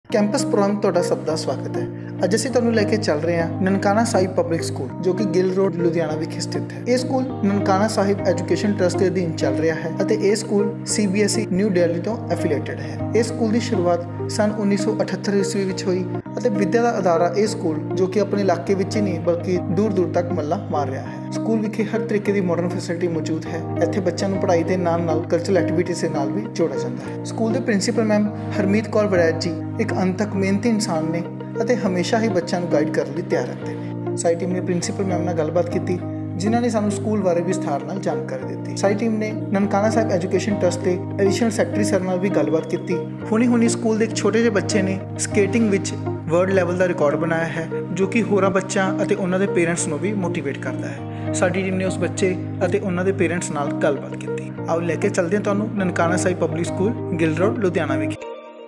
Campus programme तुहाडा सब दा स्वागत है। अज असीं तुहानूं लैके चल रहे हैं ननकाना साहिब पब्लिक स्कूल जो कि गिल रोड लुधियाना विखे स्थित है। ये school Nankana Sahib education trust के अधीन चल रहा है और यह स्कूल CBSE न्यू दिल्ली तो एफिलेटेड है। इस स्कूल की शुरुआत सन 1978 ईस्वी में हुई और विद्या का अदारा यह स्कूल जो कि अपने इलाके में ही नहीं बल्कि दूर दूर तक मल्ला मार रहा है। स्कूल विखे हर तरीके की मॉडर्न फैसिलिटी मौजूद है। इत्थे बच्चों को पढ़ाई के नाल कल्चरल एक्टिविटीज़ के नाल भी जोड़ा जाता है। स्कूल के प्रिंसीपल मैम हरमीत कौर वड़ैत जी एक अंत तक मेहनती इंसान ने ਅਤੇ हमेशा ही बच्चों को गाइड करने लिए तैयार रहते हैं। साडी टीम ने प्रिंसीपल मैम नाल गलबात की जिन्होंने सानू स्कूल बारे विस्तार नाल जानकारी दी। साडी टीम ने ननकाना साहिब एजुकेशन ट्रस्ट के एडिशनल सैकटरी सर नाल भी गलबात की। हुणी स्कूल के एक छोटे जे बच्चे ने स्केटिंग विच वर्ल्ड लैवल का रिकॉर्ड बनाया है जो कि होरां बच्चों और उन्होंने पेरेंट्स को भी मोटिवेट करता है। साडी टीम ने उस बच्चे और उन्होंने पेरेंट्स नाल गलबात की। आओ लैके चलते हैं तुहानूं Nankana Sahib public school Gill road Ludhiana विखे।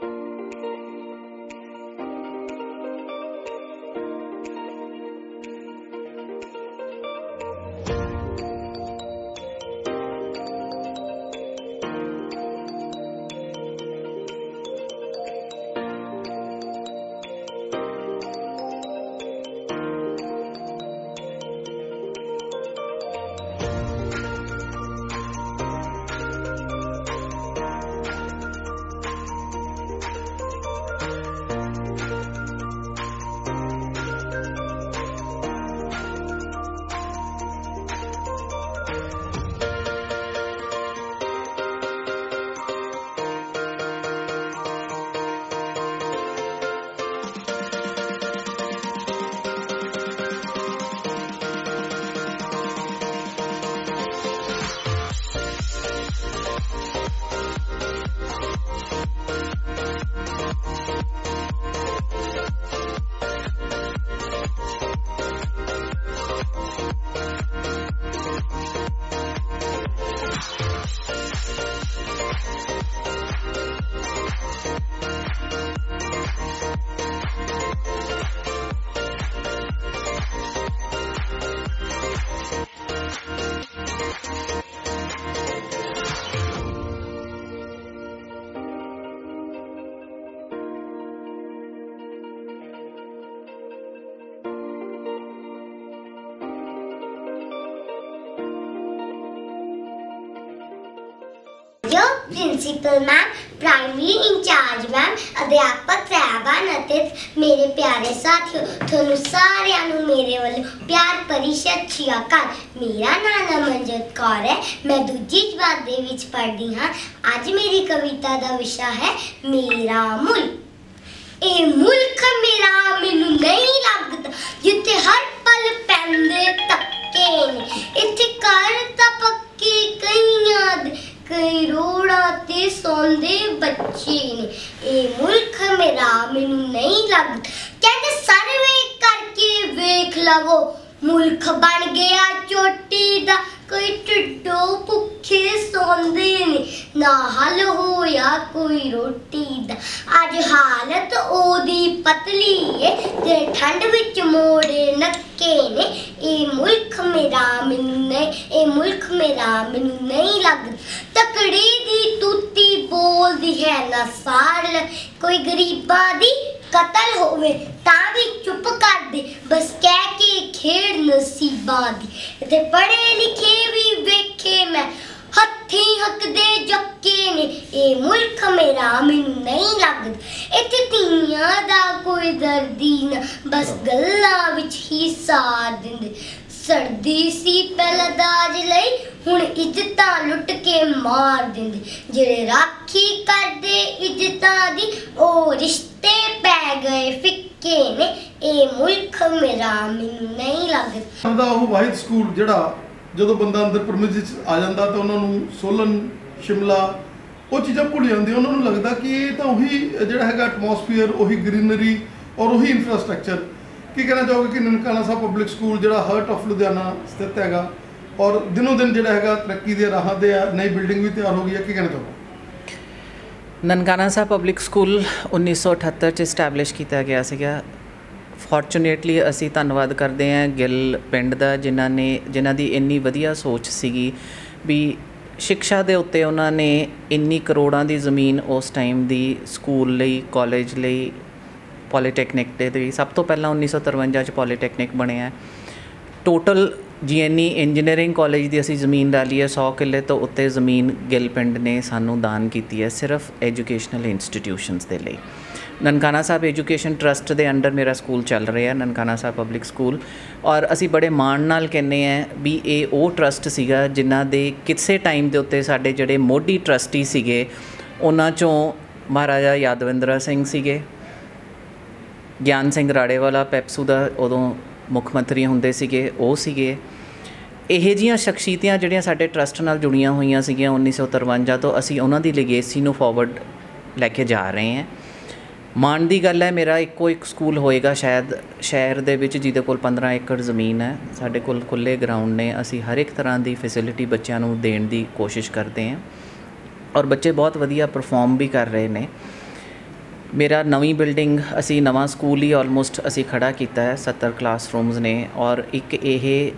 Principal ma'am, primary incharge ma'am, अध्यापक साहबान अते मेरे प्यारे साथियों, तुहानू सारिਆਂ ਨੂੰ मेरे वालों प्यार भरी सत श्री अकाल। मेरा नाम अमनजोत कौर है। मैं दूजी जमात दे विच पढ़दी हां। अज मेरी कविता का विषय है मेरा मुल्क। ए मुल्क मेरा मैनू नहीं लगदा जिथे हर पल पैंदे धक्के ने। इत्थे घर तां पक्के कईयां दे कई रोड़ा ते सौंदे बच्चे ने। ए मुल्क मेरा मैनू नहीं लगदा कहते सर्वे करके वेख लवो मुल्क बन गया चोटी दा कोई टिड्डो भुखे सौंदे ने ना हल होया कोई रोटी दा। अज हालत ओदी पतली है ते ठंड विच मोड़े नक्के ने। ए मुल्क मेरा मैनू नहीं, ए मुल्क मेरा मैनू नहीं लगदा तकड़ी दी तूती बोलदी है ना साड़ कोई गरीबां दी कतल होवे तां भी चुप कर दे बस कह के खेड़ नसीबां दी। ते पढ़े लिखे भी वेखे मैं हत्थी हकदे जक्के ने। ए मुल्क मेरा मैनू नहीं लगदा इत्थे धीआं दा कोई दर्दी ना बस गल्लां विच ही सार दिंदे। सड़दी सी पहला दाज लई हुण इज्जतां लुट के मार दिंदे। जेड़े राखी करदे इज्जतां दी ओ रिश्ते पै गए फिक्के ने। ए मुल्क मेरा मैनू नहीं लगदा। ਉਹ ਵਾਹਿਦ ਸਕੂਲ ਜਿਹੜਾ ਜਦੋਂ ਬੰਦਾ ਅੰਦਰ ਪਰਮਿਸਿਸ ਆ ਜਾਂਦਾ ਤਾਂ ਉਹਨਾਂ ਨੂੰ ਸੋਲਨ ਸ਼ਿਮਲਾ ਉਹ ਚੀਜ਼ਾਂ ਭੁੱਲ ਜਾਂਦੀਆਂ। ਉਹਨਾਂ ਨੂੰ ਲੱਗਦਾ ਕਿ ਇਹ ਤਾਂ ਉਹੀ ਜਿਹੜਾ ਹੈਗਾ ਐਟਮੋਸਫੀਅਰ ਉਹੀ ਗ੍ਰੀਨਰੀ ਔਰ ਉਹੀ ਇਨਫਰਾਸਟ੍ਰਕਚਰ। ਕੀ ਕਹਿਣਾ ਚਾਹੋਗੇ ਕਿ ਨਨਕਾਣਾ ਸਾਹਿਬ ਪਬਲਿਕ ਸਕੂਲ ਜਿਹੜਾ ਹਾਰਟ ਆਫ ਲੁਧਿਆਣਾ ਸਥਿਤ ਹੈਗਾ ਔਰ ਦਿਨੋਂ ਦਿਨ ਜਿਹੜਾ ਹੈਗਾ ਤਰੱਕੀ ਦੇ ਰਾਹਾਂ ਤੇ ਆ, ਨਈ ਬਿਲਡਿੰਗ ਵੀ ਤਿਆਰ ਹੋ ਗਈ ਹੈ, ਕੀ ਕਹਿਣਾ ਚਾਹੋਗੇ? ਨਨਕਾਣਾ ਸਾਹਿਬ ਪਬਲਿਕ ਸਕੂਲ 1978 'ਚ ਇਸਟੈਬਲਿਸ਼ ਕੀਤਾ ਗਿਆ ਸੀਗਾ। ਫੋਰਚੂਨੇਟਲੀ ਅਸੀਂ ਧੰਨਵਾਦ ਕਰਦੇ ਹਾਂ ਗਿੱਲ ਪਿੰਡ ਦਾ ਜਿਨ੍ਹਾਂ ਦੀ ਇੰਨੀ ਵਧੀਆ ਸੋਚ ਸੀਗੀ ਵੀ शिक्षा के उत्ते उन्होंने इन्नी करोड़ों की जमीन उस टाइम की स्कूल लई कॉलेज लई ਪੋਲੀਟੈਕਨਿਕ ਦੇ ਵੀ ਸਭ ਤੋਂ ਪਹਿਲਾਂ 1953 'ਚ ਪੋਲੀਟੈਕਨਿਕ ਬਣਿਆ। ਟੋਟਲ GNE ਇੰਜੀਨੀਅਰਿੰਗ ਕਾਲਜ ਦੀ ਅਸੀਂ ਜ਼ਮੀਨ ਲੈ ਲਈ ਹੈ, 100 ਕਿੱਲੇ ਤੋਂ ਉੱਤੇ ਜ਼ਮੀਨ ਗਿੱਲ ਪਿੰਡ ਨੇ ਸਾਨੂੰ ਦਾਨ ਕੀਤੀ ਹੈ ਸਿਰਫ ਐਜੂਕੇਸ਼ਨਲ ਇੰਸਟੀਟਿਊਸ਼ਨਸ ਦੇ ਲਈ। ਨਨਕਾਣਾ ਸਾਹਿਬ ਐਜੂਕੇਸ਼ਨ ਟਰਸਟ ਦੇ ਅੰਡਰ ਮੇਰਾ ਸਕੂਲ ਚੱਲ ਰਿਹਾ, ਨਨਕਾਣਾ ਸਾਹਿਬ ਪਬਲਿਕ ਸਕੂਲ, ਔਰ ਅਸੀਂ ਬੜੇ ਮਾਣ ਨਾਲ ਕਹਿੰਦੇ ਹਾਂ ਵੀ ਇਹ ਉਹ ਟਰਸਟ ਸੀਗਾ ਜਿਨ੍ਹਾਂ ਦੇ ਕਿਸੇ ਟਾਈਮ ਦੇ ਉੱਤੇ ਸਾਡੇ ਜਿਹੜੇ ਮੋਢੀ ਟਰਸਟੀ ਸੀਗੇ ਉਹਨਾਂ 'ਚੋਂ ਮਹਾਰਾਜਾ ਯਾਦਵਿੰਦਰਾ ਸਿੰਘ ਸੀਗੇ, ਗਿਆਨ ਸਿੰਘ ਰਾੜੇਵਾਲਾ ਪੈਪਸੂ ਦਾ ਉਦੋਂ ਮੁੱਖ ਮੰਤਰੀ ਹੁੰਦੇ ਸੀਗੇ, ਉਹ ਸੀਗੇ। ਇਹੋ ਜਿਹੀਆਂ ਸ਼ਖਸੀਅਤਾਂ ਜਿਹੜੀਆਂ ਸਾਡੇ ਟਰਸਟ ਨਾਲ ਜੁੜੀਆਂ ਹੋਈਆਂ ਸੀਗੀਆਂ 1953 ਤੋਂ, ਅਸੀਂ ਉਹਨਾਂ ਦੀ ਲੈਗੇਸੀ ਨੂੰ ਫੋਰਵਰਡ ਲੈ ਕੇ ਜਾ ਰਹੇ ਹਾਂ। ਮਾਣ ਦੀ ਗੱਲ ਹੈ, ਮੇਰਾ ਇੱਕੋ ਇੱਕ ਸਕੂਲ ਹੋਏਗਾ ਸ਼ਾਇਦ ਸ਼ਹਿਰ ਦੇ ਵਿੱਚ ਜਿਹਦੇ ਕੋਲ 15 ਏਕੜ ਜ਼ਮੀਨ ਹੈ। ਸਾਡੇ ਕੋਲ ਖੁੱਲ੍ਹੇ ਗਰਾਊਂਡ ਨੇ, ਅਸੀਂ ਹਰ ਇੱਕ ਤਰ੍ਹਾਂ ਦੀ ਫੈਸਿਲਿਟੀ ਬੱਚਿਆਂ ਨੂੰ ਦੇਣ ਦੀ ਕੋਸ਼ਿਸ਼ ਕਰਦੇ ਹਾਂ ਔਰ ਬੱਚੇ ਬਹੁਤ ਵਧੀਆ ਪਰਫੋਰਮ ਵੀ ਕਰ ਰਹੇ ਨੇ। ਮੇਰਾ ਨਵੀਂ ਬਿਲਡਿੰਗ, ਅਸੀਂ ਨਵਾਂ ਸਕੂਲ ਹੀ ਆਲਮੋਸਟ ਅਸੀਂ ਖੜ੍ਹਾ ਕੀਤਾ ਹੈ, 70 ਕਲਾਸਰੂਮਸ ਨੇ ਔਰ ਇੱਕ ਇਹ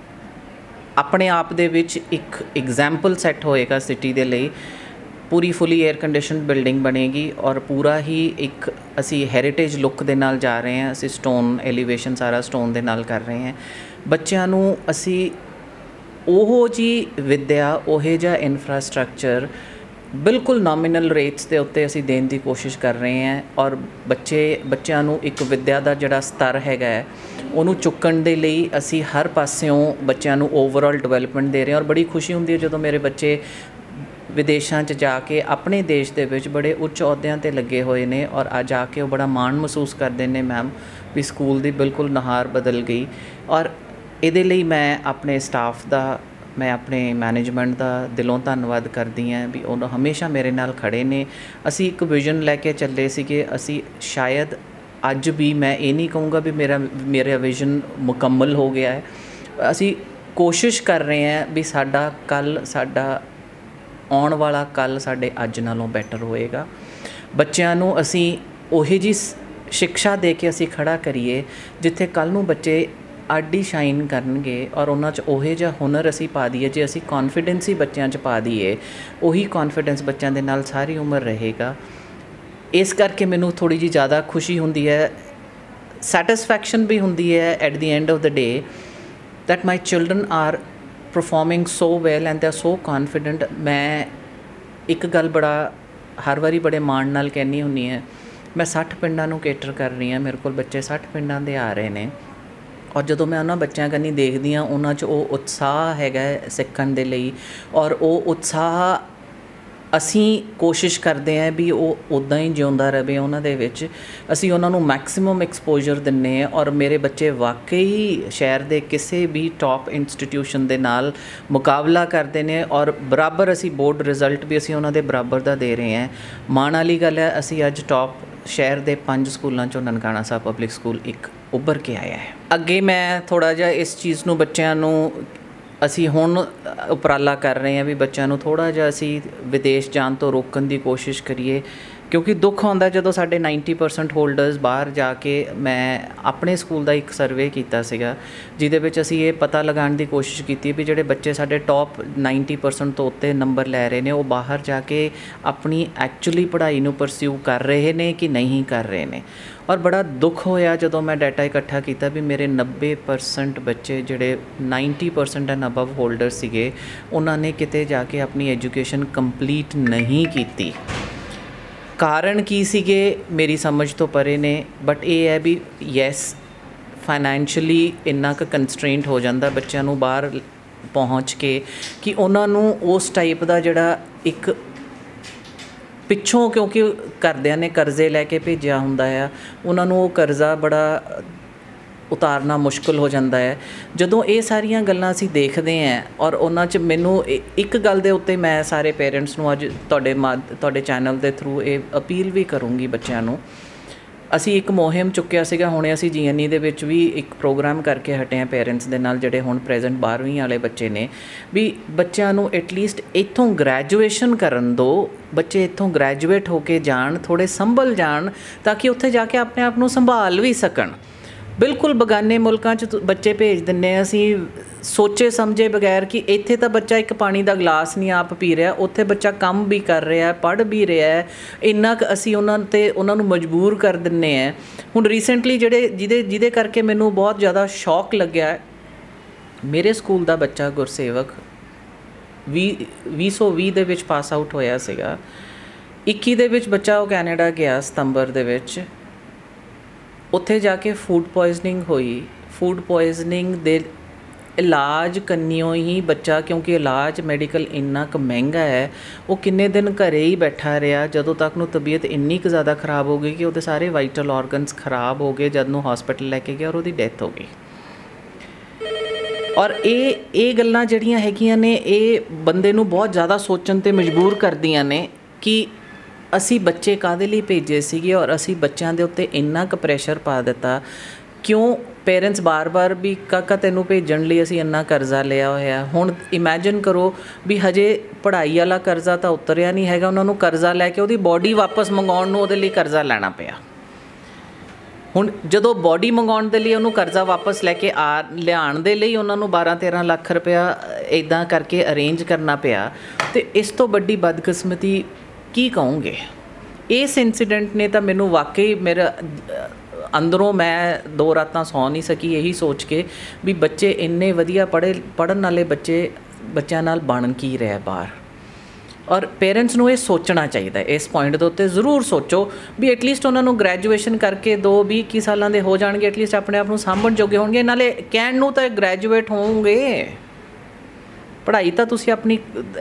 ਆਪਣੇ ਆਪ ਦੇ ਵਿੱਚ ਇੱਕ ਐਗਜ਼ਾਮਪਲ ਸੈੱਟ ਹੋਏਗਾ ਸਿਟੀ ਦੇ ਲਈ। ਪੂਰੀ ਫੁੱਲੀ ਏਅਰ ਕੰਡੀਸ਼ਨਡ ਬਿਲਡਿੰਗ ਬਣੇਗੀ ਔਰ ਪੂਰਾ ਹੀ ਇੱਕ ਅਸੀਂ ਹੈਰੀਟੇਜ ਲੁੱਕ ਦੇ ਨਾਲ ਜਾ ਰਹੇ ਹਾਂ। ਅਸੀਂ ਸਟੋਨ ਐਲੀਵੇਸ਼ਨ ਸਾਰਾ ਸਟੋਨ ਦੇ ਨਾਲ ਕਰ ਰਹੇ ਹਾਂ। ਬੱਚਿਆਂ ਨੂੰ ਅਸੀਂ ਉਹੋ ਜਿਹੀ ਵਿੱਦਿਆ, ਉਹੋ ਜਿਹਾ ਇਨਫਰਾਸਟਰਕਚਰ ਬਿਲਕੁਲ ਨੋਮੀਨਲ ਰੇਟਸ ਦੇ ਉੱਤੇ ਅਸੀਂ ਦੇਣ ਦੀ ਕੋਸ਼ਿਸ਼ ਕਰ ਰਹੇ ਹਾਂ ਔਰ ਬੱਚਿਆਂ ਨੂੰ ਇੱਕ ਵਿੱਦਿਆ ਦਾ ਜਿਹੜਾ ਸਤਰ ਹੈਗਾ ਹੈ ਉਹਨੂੰ ਚੁੱਕਣ ਦੇ ਲਈ ਅਸੀਂ ਹਰ ਪਾਸਿਓਂ ਬੱਚਿਆਂ ਨੂੰ ਓਵਰਆਲ ਡਿਵੈਲਪਮੈਂਟ ਦੇ ਰਹੇ ਹਾਂ। ਔਰ ਬੜੀ ਖੁਸ਼ੀ ਹੁੰਦੀ ਹੈ ਜਦੋਂ ਮੇਰੇ ਬੱਚੇ ਵਿਦੇਸ਼ਾਂ 'ਚ ਜਾ ਕੇ ਆਪਣੇ ਦੇਸ਼ ਦੇ ਵਿੱਚ ਬੜੇ ਉੱਚ ਅਹੁਦਿਆਂ 'ਤੇ ਲੱਗੇ ਹੋਏ ਨੇ ਔਰ ਅੱਜ ਆ ਕੇ ਉਹ ਬੜਾ ਮਾਣ ਮਹਿਸੂਸ ਕਰਦੇ ਨੇ ਮੈਮ ਵੀ ਸਕੂਲ ਦੀ ਬਿਲਕੁਲ ਨੁਹਾਰ ਬਦਲ ਗਈ। ਔਰ ਇਹਦੇ ਲਈ ਮੈਂ ਆਪਣੇ ਸਟਾਫ ਦਾ, ਮੈਂ ਆਪਣੇ ਮੈਨੇਜਮੈਂਟ ਦਾ ਦਿਲੋਂ ਧੰਨਵਾਦ ਕਰਦੀ ਹਾਂ ਵੀ ਉਹ ਹਮੇਸ਼ਾ ਮੇਰੇ ਨਾਲ ਖੜ੍ਹੇ ਨੇ। ਅਸੀਂ ਇੱਕ ਵਿਜ਼ਨ ਲੈ ਕੇ ਚੱਲੇ ਸੀਗੇ, ਅਸੀਂ ਸ਼ਾਇਦ ਅੱਜ ਵੀ ਮੈਂ ਇਹ ਨਹੀਂ ਕਹੂੰਗਾ ਵੀ ਮੇਰਾ ਵਿਜ਼ਨ ਮੁਕੰਮਲ ਹੋ ਗਿਆ ਹੈ। ਅਸੀਂ ਕੋਸ਼ਿਸ਼ ਕਰ ਰਹੇ ਹਾਂ ਵੀ ਸਾਡਾ ਆਉਣ ਵਾਲਾ ਕੱਲ੍ਹ ਸਾਡੇ ਅੱਜ ਨਾਲੋਂ ਬੈਟਰ ਹੋਏਗਾ। ਬੱਚਿਆਂ ਨੂੰ ਅਸੀਂ ਉਹੀ ਜਿਹੀ ਸਿੱਖਿਆ ਦੇ ਕੇ ਅਸੀਂ ਖੜ੍ਹਾ ਕਰੀਏ ਜਿੱਥੇ ਕੱਲ੍ਹ ਨੂੰ ਬੱਚੇ ਅੱਡ ਹੀ ਸ਼ਾਈਨ ਕਰਨਗੇ ਔਰ ਉਹਨਾਂ 'ਚ ਉਹੋ ਜਿਹਾ ਹੁਨਰ ਅਸੀਂ ਪਾ ਦਈਏ। ਜੇ ਅਸੀਂ ਕੌਨਫੀਡੈਂਸ ਹੀ ਬੱਚਿਆਂ 'ਚ ਪਾ ਦਈਏ, ਉਹੀ ਕੌਨਫੀਡੈਂਸ ਬੱਚਿਆਂ ਦੇ ਨਾਲ ਸਾਰੀ ਉਮਰ ਰਹੇਗਾ। ਇਸ ਕਰਕੇ ਮੈਨੂੰ ਥੋੜ੍ਹੀ ਜਿਹੀ ਜ਼ਿਆਦਾ ਖੁਸ਼ੀ ਹੁੰਦੀ ਹੈ, ਸੈਟਿਸਫੈਕਸ਼ਨ ਵੀ ਹੁੰਦੀ ਹੈ at the end of the day that my children are performing so well and they are so confident. ਮੈਂ ਇੱਕ ਗੱਲ ਹਰ ਵਾਰੀ ਬੜੇ ਮਾਣ ਨਾਲ ਕਹਿੰਦੀ ਹੁੰਦੀ ਹੈ, ਮੈਂ 60 ਪਿੰਡਾਂ ਨੂੰ ਕੇਟਰ ਕਰ ਰਹੀ ਹਾਂ, ਮੇਰੇ ਕੋਲ ਬੱਚੇ 60 ਪਿੰਡਾਂ ਦੇ ਆ ਰਹੇ ਨੇ ਔਰ ਜਦੋਂ ਮੈਂ ਉਹਨਾਂ ਬੱਚਿਆਂ ਕੰਨੀ ਦੇਖਦੀ ਹਾਂ ਉਹਨਾਂ 'ਚ ਉਹ ਉਤਸ਼ਾਹ ਹੈਗਾ ਸਿੱਖਣ ਦੇ ਲਈ ਔਰ ਉਹ ਉਤਸ਼ਾਹ ਅਸੀਂ ਕੋਸ਼ਿਸ਼ ਕਰਦੇ ਹਾਂ ਵੀ ਉਹ ਉੱਦਾਂ ਹੀ ਜਿਉਂਦਾ ਰਹੇ ਉਹਨਾਂ ਦੇ ਵਿੱਚ। ਅਸੀਂ ਉਹਨਾਂ ਨੂੰ ਮੈਕਸਿਮਮ ਐਕਸਪੋਜਰ ਦਿੰਦੇ ਹਾਂ ਔਰ ਮੇਰੇ ਬੱਚੇ ਵਾਕਈ ਸ਼ਹਿਰ ਦੇ ਕਿਸੇ ਵੀ ਟੌਪ ਇੰਸਟੀਟਿਊਸ਼ਨ ਦੇ ਨਾਲ ਮੁਕਾਬਲਾ ਕਰਦੇ ਨੇ ਔਰ ਬਰਾਬਰ ਅਸੀਂ ਬੋਰਡ ਰਿਜ਼ਲਟ ਵੀ ਅਸੀਂ ਉਹਨਾਂ ਦੇ ਬਰਾਬਰ ਦਾ ਦੇ ਰਹੇ ਹਾਂ। ਮਾਣ ਵਾਲੀ ਗੱਲ ਹੈ, ਅਸੀਂ ਅੱਜ ਟੌਪ ਸ਼ਹਿਰ ਦੇ 5 ਸਕੂਲਾਂ 'ਚੋਂ ਨਨਕਾਣਾ ਸਾਹਿਬ ਪਬਲਿਕ ਸਕੂਲ ਇੱਕ ਉੱਭਰ ਕੇ ਆਇਆ ਹੈ। ਅੱਗੇ ਮੈਂ ਥੋੜ੍ਹਾ ਜਿਹਾ ਇਸ ਚੀਜ਼ ਨੂੰ ਬੱਚਿਆਂ ਨੂੰ ਅਸੀਂ ਹੁਣ ਉਪਰਾਲਾ ਕਰ ਰਹੇ ਹਾਂ ਵੀ ਬੱਚਿਆਂ ਨੂੰ ਥੋੜ੍ਹਾ ਜਿਹਾ ਅਸੀਂ ਵਿਦੇਸ਼ ਜਾਣ ਤੋਂ ਰੋਕਣ ਦੀ ਕੋਸ਼ਿਸ਼ ਕਰੀਏ ਕਿਉਂਕਿ ਦੁੱਖ ਆਉਂਦਾ ਜਦੋਂ ਸਾਡੇ 90% ਹੋਲਡਰਸ ਬਾਹਰ ਜਾ ਕੇ। ਮੈਂ ਆਪਣੇ ਸਕੂਲ ਦਾ ਇੱਕ ਸਰਵੇ ਕੀਤਾ ਸੀਗਾ ਜਿਹਦੇ ਵਿੱਚ ਅਸੀਂ ਇਹ ਪਤਾ ਲਗਾਉਣ ਦੀ ਕੋਸ਼ਿਸ਼ ਕੀਤੀ ਵੀ ਜਿਹੜੇ ਬੱਚੇ ਸਾਡੇ ਟੌਪ 90% ਤੋਂ ਉੱਤੇ ਨੰਬਰ ਲੈ ਰਹੇ ਨੇ ਉਹ ਬਾਹਰ ਜਾ ਕੇ ਆਪਣੀ ਐਕਚੁਅਲੀ ਪੜ੍ਹਾਈ ਨੂੰ ਪਰਸਿਊ ਕਰ ਰਹੇ ਨੇ ਕਿ ਨਹੀਂ ਕਰ ਰਹੇ ਨੇ। ਔਰ ਬੜਾ ਦੁੱਖ ਹੋਇਆ ਜਦੋਂ ਮੈਂ ਡਾਟਾ ਇਕੱਠਾ ਕੀਤਾ ਵੀ ਮੇਰੇ 90% ਬੱਚੇ ਜਿਹੜੇ 90% ਐਂਡ ਅਬਵ ਹੋਲਡਰ ਸੀਗੇ ਉਹਨਾਂ ਨੇ ਕਿਤੇ ਜਾ ਕੇ ਆਪਣੀ ਐਜੂਕੇਸ਼ਨ ਕੰਪਲੀਟ ਨਹੀਂ ਕੀਤੀ। ਕਾਰਨ ਕੀ ਸੀਗੇ ਮੇਰੀ ਸਮਝ ਤੋਂ ਪਰੇ ਨੇ, ਬਟ ਇਹ ਹੈ ਵੀ ਯੈਸ ਫਾਈਨੈਂਸ਼ੀਅਲੀ ਇੰਨਾ ਕੁ ਕੰਸਟ੍ਰੇਂਟ ਹੋ ਜਾਂਦਾ ਬੱਚਿਆਂ ਨੂੰ ਬਾਹਰ ਪਹੁੰਚ ਕੇ ਕਿ ਉਹਨਾਂ ਨੂੰ ਉਸ ਟਾਈਪ ਦਾ ਜਿਹੜਾ ਇੱਕ ਪਿੱਛੋਂ ਕਿਉਂਕਿ ਘਰਦਿਆਂ ਨੇ ਕਰਜ਼ੇ ਲੈ ਕੇ ਭੇਜਿਆ ਹੁੰਦਾ ਆ, ਉਹਨਾਂ ਨੂੰ ਉਹ ਕਰਜ਼ਾ ਬੜਾ ਉਤਾਰਨਾ ਮੁਸ਼ਕਿਲ ਹੋ ਜਾਂਦਾ ਹੈ। ਜਦੋਂ ਇਹ ਸਾਰੀਆਂ ਗੱਲਾਂ ਅਸੀਂ ਦੇਖਦੇ ਹਾਂ ਔਰ ਉਹਨਾਂ 'ਚ ਮੈਨੂੰ ਇੱਕ ਗੱਲ ਦੇ ਉੱਤੇ ਮੈਂ ਸਾਰੇ ਪੇਰੈਂਟਸ ਨੂੰ ਅੱਜ ਤੁਹਾਡੇ ਚੈਨਲ ਦੇ ਥਰੂ ਇਹ ਅਪੀਲ ਵੀ ਕਰੂੰਗੀ ਬੱਚਿਆਂ ਨੂੰ। ਅਸੀਂ ਇੱਕ ਮੁਹਿੰਮ ਚੁੱਕਿਆ ਸੀਗਾ, ਹੁਣੇ ਅਸੀਂ GNE ਦੇ ਵਿੱਚ ਵੀ ਇੱਕ ਪ੍ਰੋਗਰਾਮ ਕਰਕੇ ਹਟੇ ਹਾਂ ਪੇਰੈਂਟਸ ਦੇ ਨਾਲ ਜਿਹੜੇ ਹੁਣ ਪ੍ਰੈਜ਼ੈਂਟ 12ਵੀਂ ਵਾਲੇ ਬੱਚੇ ਨੇ ਵੀ ਬੱਚਿਆਂ ਨੂੰ ਐਟਲੀਸਟ ਇੱਥੋਂ ਗ੍ਰੈਜੂਏਸ਼ਨ ਕਰਨ ਦਿਓ, ਬੱਚੇ ਇੱਥੋਂ ਗ੍ਰੈਜੂਏਟ ਹੋ ਕੇ ਜਾਣ, ਥੋੜ੍ਹੇ ਸੰਭਲ ਜਾਣ ਤਾਂ ਕਿ ਉੱਥੇ ਜਾ ਕੇ ਆਪਣੇ ਆਪ ਨੂੰ ਸੰਭਾਲ ਵੀ ਸਕਣ। ਬਿਲਕੁਲ ਬਗਾਨੇ ਮੁਲਕਾਂ 'ਚ ਬੱਚੇ ਭੇਜ ਦਿੰਦੇ ਹਾਂ ਅਸੀਂ ਸੋਚੇ ਸਮਝੇ ਬਗੈਰ ਕਿ ਇੱਥੇ ਤਾਂ ਬੱਚਾ ਇੱਕ ਪਾਣੀ ਦਾ ਗਲਾਸ ਨਹੀਂ ਆਪ ਪੀ ਰਿਹਾ, ਉੱਥੇ ਬੱਚਾ ਕੰਮ ਵੀ ਕਰ ਰਿਹਾ, ਪੜ੍ਹ ਵੀ ਰਿਹਾ, ਇੰਨਾ ਕੁ ਅਸੀਂ ਉਹਨਾਂ ਨੂੰ ਮਜਬੂਰ ਕਰ ਦਿੰਦੇ ਹਾਂ। ਹੁਣ ਰੀਸੈਂਟਲੀ ਜਿਹਦੇ ਕਰਕੇ ਮੈਨੂੰ ਬਹੁਤ ਜ਼ਿਆਦਾ ਸ਼ੌਕ ਲੱਗਿਆ, ਮੇਰੇ ਸਕੂਲ ਦਾ ਬੱਚਾ ਗੁਰਸੇਵਕ 2020 ਦੇ ਵਿੱਚ ਪਾਸ ਆਊਟ ਹੋਇਆ ਸੀਗਾ। 21 ਦੇ ਵਿੱਚ ਬੱਚਾ ਉਹ ਕੈਨੇਡਾ ਗਿਆ ਸਤੰਬਰ ਦੇ ਵਿੱਚ, ਉੱਥੇ ਜਾ ਕੇ ਫੂਡ ਪੋਇਜ਼ਨਿੰਗ ਹੋਈ। ਫੂਡ ਪੋਇਜ਼ਨਿੰਗ ਦੇ ਇਲਾਜ ਕੰਨਿਓ ਹੀ ਬੱਚਾ, ਕਿਉਂਕਿ ਇਲਾਜ ਮੈਡੀਕਲ ਇੰਨਾ ਕੁ ਮਹਿੰਗਾ ਹੈ, ਉਹ ਕਿੰਨੇ ਦਿਨ ਘਰੇ ਹੀ ਬੈਠਾ ਰਿਹਾ ਜਦੋਂ ਤੱਕ ਨੂੰ ਤਬੀਅਤ ਇੰਨੀ ਕੁ ਜ਼ਿਆਦਾ ਖ਼ਰਾਬ ਹੋ ਗਈ ਕਿ ਉਹਦੇ ਸਾਰੇ ਵਾਈਟਲ ਔਰਗਨਸ ਖ਼ਰਾਬ ਹੋ ਗਏ। ਜਦ ਨੂੰ ਹਸਪੀਟਲ ਲੈ ਕੇ ਗਿਆ ਔਰ ਉਹਦੀ ਡੈਥ ਹੋ ਗਈ। ਔਰ ਇਹ ਗੱਲਾਂ ਜਿਹੜੀਆਂ ਹੈਗੀਆਂ ਨੇ, ਇਹ ਬੰਦੇ ਨੂੰ ਬਹੁਤ ਜ਼ਿਆਦਾ ਸੋਚਣ 'ਤੇ ਮਜਬੂਰ ਕਰਦੀਆਂ ਨੇ ਕਿ ਅਸੀਂ ਬੱਚੇ ਕਾਹਦੇ ਲਈ ਭੇਜੇ ਸੀਗੇ ਔਰ ਅਸੀਂ ਬੱਚਿਆਂ ਦੇ ਉੱਤੇ ਇੰਨਾ ਕੁ ਪ੍ਰੈਸ਼ਰ ਪਾ ਦਿੱਤਾ। ਕਿਉਂ ਪੇਰੈਂਟਸ ਬਾਰ-ਬਾਰ ਵੀ ਕਾਕਾ ਤੈਨੂੰ ਭੇਜਣ ਲਈ ਅਸੀਂ ਇੰਨਾ ਕਰਜ਼ਾ ਲਿਆ ਹੋਇਆ। ਹੁਣ ਇਮੈਜਿਨ ਕਰੋ ਵੀ ਹਜੇ ਪੜ੍ਹਾਈ ਵਾਲਾ ਕਰਜ਼ਾ ਤਾਂ ਉਤਰਿਆ ਨਹੀਂ ਹੈਗਾ, ਉਹਨਾਂ ਨੂੰ ਕਰਜ਼ਾ ਲੈ ਕੇ ਉਹਦੀ ਬੋਡੀ ਵਾਪਸ ਮੰਗਾਉਣ ਨੂੰ ਉਹਦੇ ਲਈ ਕਰਜ਼ਾ ਲੈਣਾ ਪਿਆ। ਹੁਣ ਜਦੋਂ ਬੋਡੀ ਮੰਗਾਉਣ ਦੇ ਲਈ ਉਹਨੂੰ ਕਰਜ਼ਾ ਵਾਪਸ ਲੈ ਕੇ ਲਿਆਉਣ ਦੇ ਲਈ ਉਹਨਾਂ ਨੂੰ 12-13 ਲੱਖ ਰੁਪਇਆ ਇੱਦਾਂ ਕਰਕੇ ਅਰੇਂਜ ਕਰਨਾ ਪਿਆ। ਅਤੇ ਇਸ ਤੋਂ ਵੱਡੀ ਬਦਕਿਸਮਤੀ ਕੀ ਕਹੋਗੇ। ਇਸ ਇੰਸੀਡੈਂਟ ਨੇ ਤਾਂ ਮੈਨੂੰ ਵਾਕਈ ਮੇਰਾ ਅੰਦਰੋਂ ਮੈਂ 2 ਰਾਤਾਂ ਸੌਂ ਨਹੀਂ ਸਕੀ ਇਹੀ ਸੋਚ ਕੇ ਵੀ ਬੱਚੇ ਇੰਨੇ ਵਧੀਆ ਪੜ੍ਹਨ ਵਾਲੇ ਬੱਚਿਆਂ ਨਾਲ ਬਣ ਕੀ ਰਿਹਾ ਬਾਹਰ। ਔਰ ਪੇਰੈਂਟਸ ਨੂੰ ਇਹ ਸੋਚਣਾ ਚਾਹੀਦਾ, ਇਸ ਪੁਆਇੰਟ ਦੇ ਉੱਤੇ ਜ਼ਰੂਰ ਸੋਚੋ ਵੀ ਐਟਲੀਸਟ ਉਹਨਾਂ ਨੂੰ ਗ੍ਰੈਜੂਏਸ਼ਨ ਕਰਕੇ 20-21 ਸਾਲਾਂ ਦੇ ਹੋ ਜਾਣਗੇ, ਐਟਲੀਸਟ ਆਪਣੇ ਆਪ ਨੂੰ ਸਾਂਭਣ ਜੋਗੇ ਹੋਣਗੇ। ਨਾਲੇ ਕਹਿਣ ਨੂੰ ਤਾਂ ਗ੍ਰੈਜੂਏਟ ਹੋਣਗੇ, ਪੜ੍ਹਾਈ ਤਾਂ ਤੁਸੀਂ ਆਪਣੀ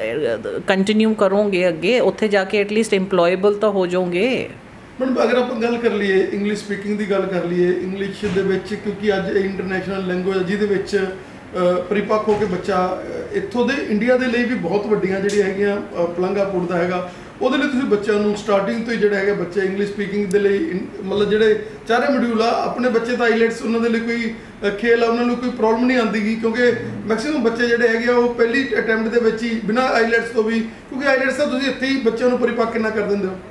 ਕੰਟੀਨਿਊ ਕਰੋਗੇ ਅੱਗੇ, ਉੱਥੇ ਜਾ ਕੇ ਐਟਲੀਸਟ ਇੰਪਲੋਏਬਲ ਤਾਂ ਹੋ ਜਾਓਗੇ। ਮੈਡਮ ਅਗਰ ਆਪਾਂ ਗੱਲ ਕਰ ਲਈਏ ਇੰਗਲਿਸ਼ ਸਪੀਕਿੰਗ ਦੀ ਗੱਲ ਕਰ ਲਈਏ, ਇੰਗਲਿਸ਼ ਦੇ ਵਿੱਚ ਕਿਉਂਕਿ ਅੱਜ ਇੰਟਰਨੈਸ਼ਨਲ ਲੈਂਗੁਏਜ ਜਿਹਦੇ ਵਿੱਚ ਪਰਿਪੱਕ ਹੋ ਕੇ ਬੱਚਾ ਇੱਥੋਂ ਦੇ ਇੰਡੀਆ ਦੇ ਲਈ ਵੀ ਬਹੁਤ ਵੱਡੀਆਂ ਜਿਹੜੀਆਂ ਹੈਗੀਆਂ ਪਲੰਘਾਂ ਪੁੱਟਦਾ ਹੈਗਾ, ਉਹਦੇ ਲਈ ਤੁਸੀਂ ਬੱਚਿਆਂ ਨੂੰ ਸਟਾਰਟਿੰਗ ਤੋਂ ਹੀ ਜਿਹੜਾ ਹੈਗਾ ਬੱਚੇ ਇੰਗਲਿਸ਼ ਸਪੀਕਿੰਗ ਦੇ ਲਈ ਮਤਲਬ ਜਿਹੜੇ ਚਾਰੇ ਮੋਡਿਊਲ ਆ ਆਪਣੇ ਬੱਚੇ ਤਾਂ ਆਈਲੈਟਸ ਉਹਨਾਂ ਦੇ ਲਈ ਕੋਈ ਖੇਲ ਆ, ਉਹਨਾਂ ਨੂੰ ਕੋਈ ਪ੍ਰੋਬਲਮ ਨਹੀਂ ਆਉਂਦੀ ਗੀ ਕਿਉਂਕਿ ਮੈਕਸਿਮਮ ਬੱਚੇ ਜਿਹੜੇ ਹੈਗੇ ਆ ਉਹ ਪਹਿਲੀ ਅਟੈਂਪਟ ਦੇ ਵਿੱਚ ਹੀ ਬਿਨਾਂ ਆਈਲੈਟਸ ਤੋਂ ਵੀ, ਕਿਉਂਕਿ ਆਈਲੈਟਸ ਤਾਂ ਤੁਸੀਂ ਇੱਥੇ ਹੀ ਬੱਚਿਆਂ ਨੂੰ ਪਰਿਪੱਕ ਕਿੰਨਾ ਕਰ ਦਿੰਦੇ ਹੋ।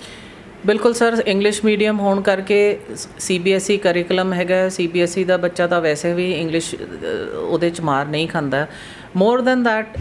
ਬਿਲਕੁਲ ਸਰ, ਇੰਗਲਿਸ਼ ਮੀਡੀਅਮ ਹੋਣ ਕਰਕੇ CBSE ਕਰਿਕੂਲਮ ਹੈਗਾ। CBSE ਦਾ ਬੱਚਾ ਤਾਂ ਵੈਸੇ ਵੀ ਇੰਗਲਿਸ਼ ਉਹਦੇ 'ਚ ਮਾਰ ਨਹੀਂ ਖਾਂਦਾ। More than that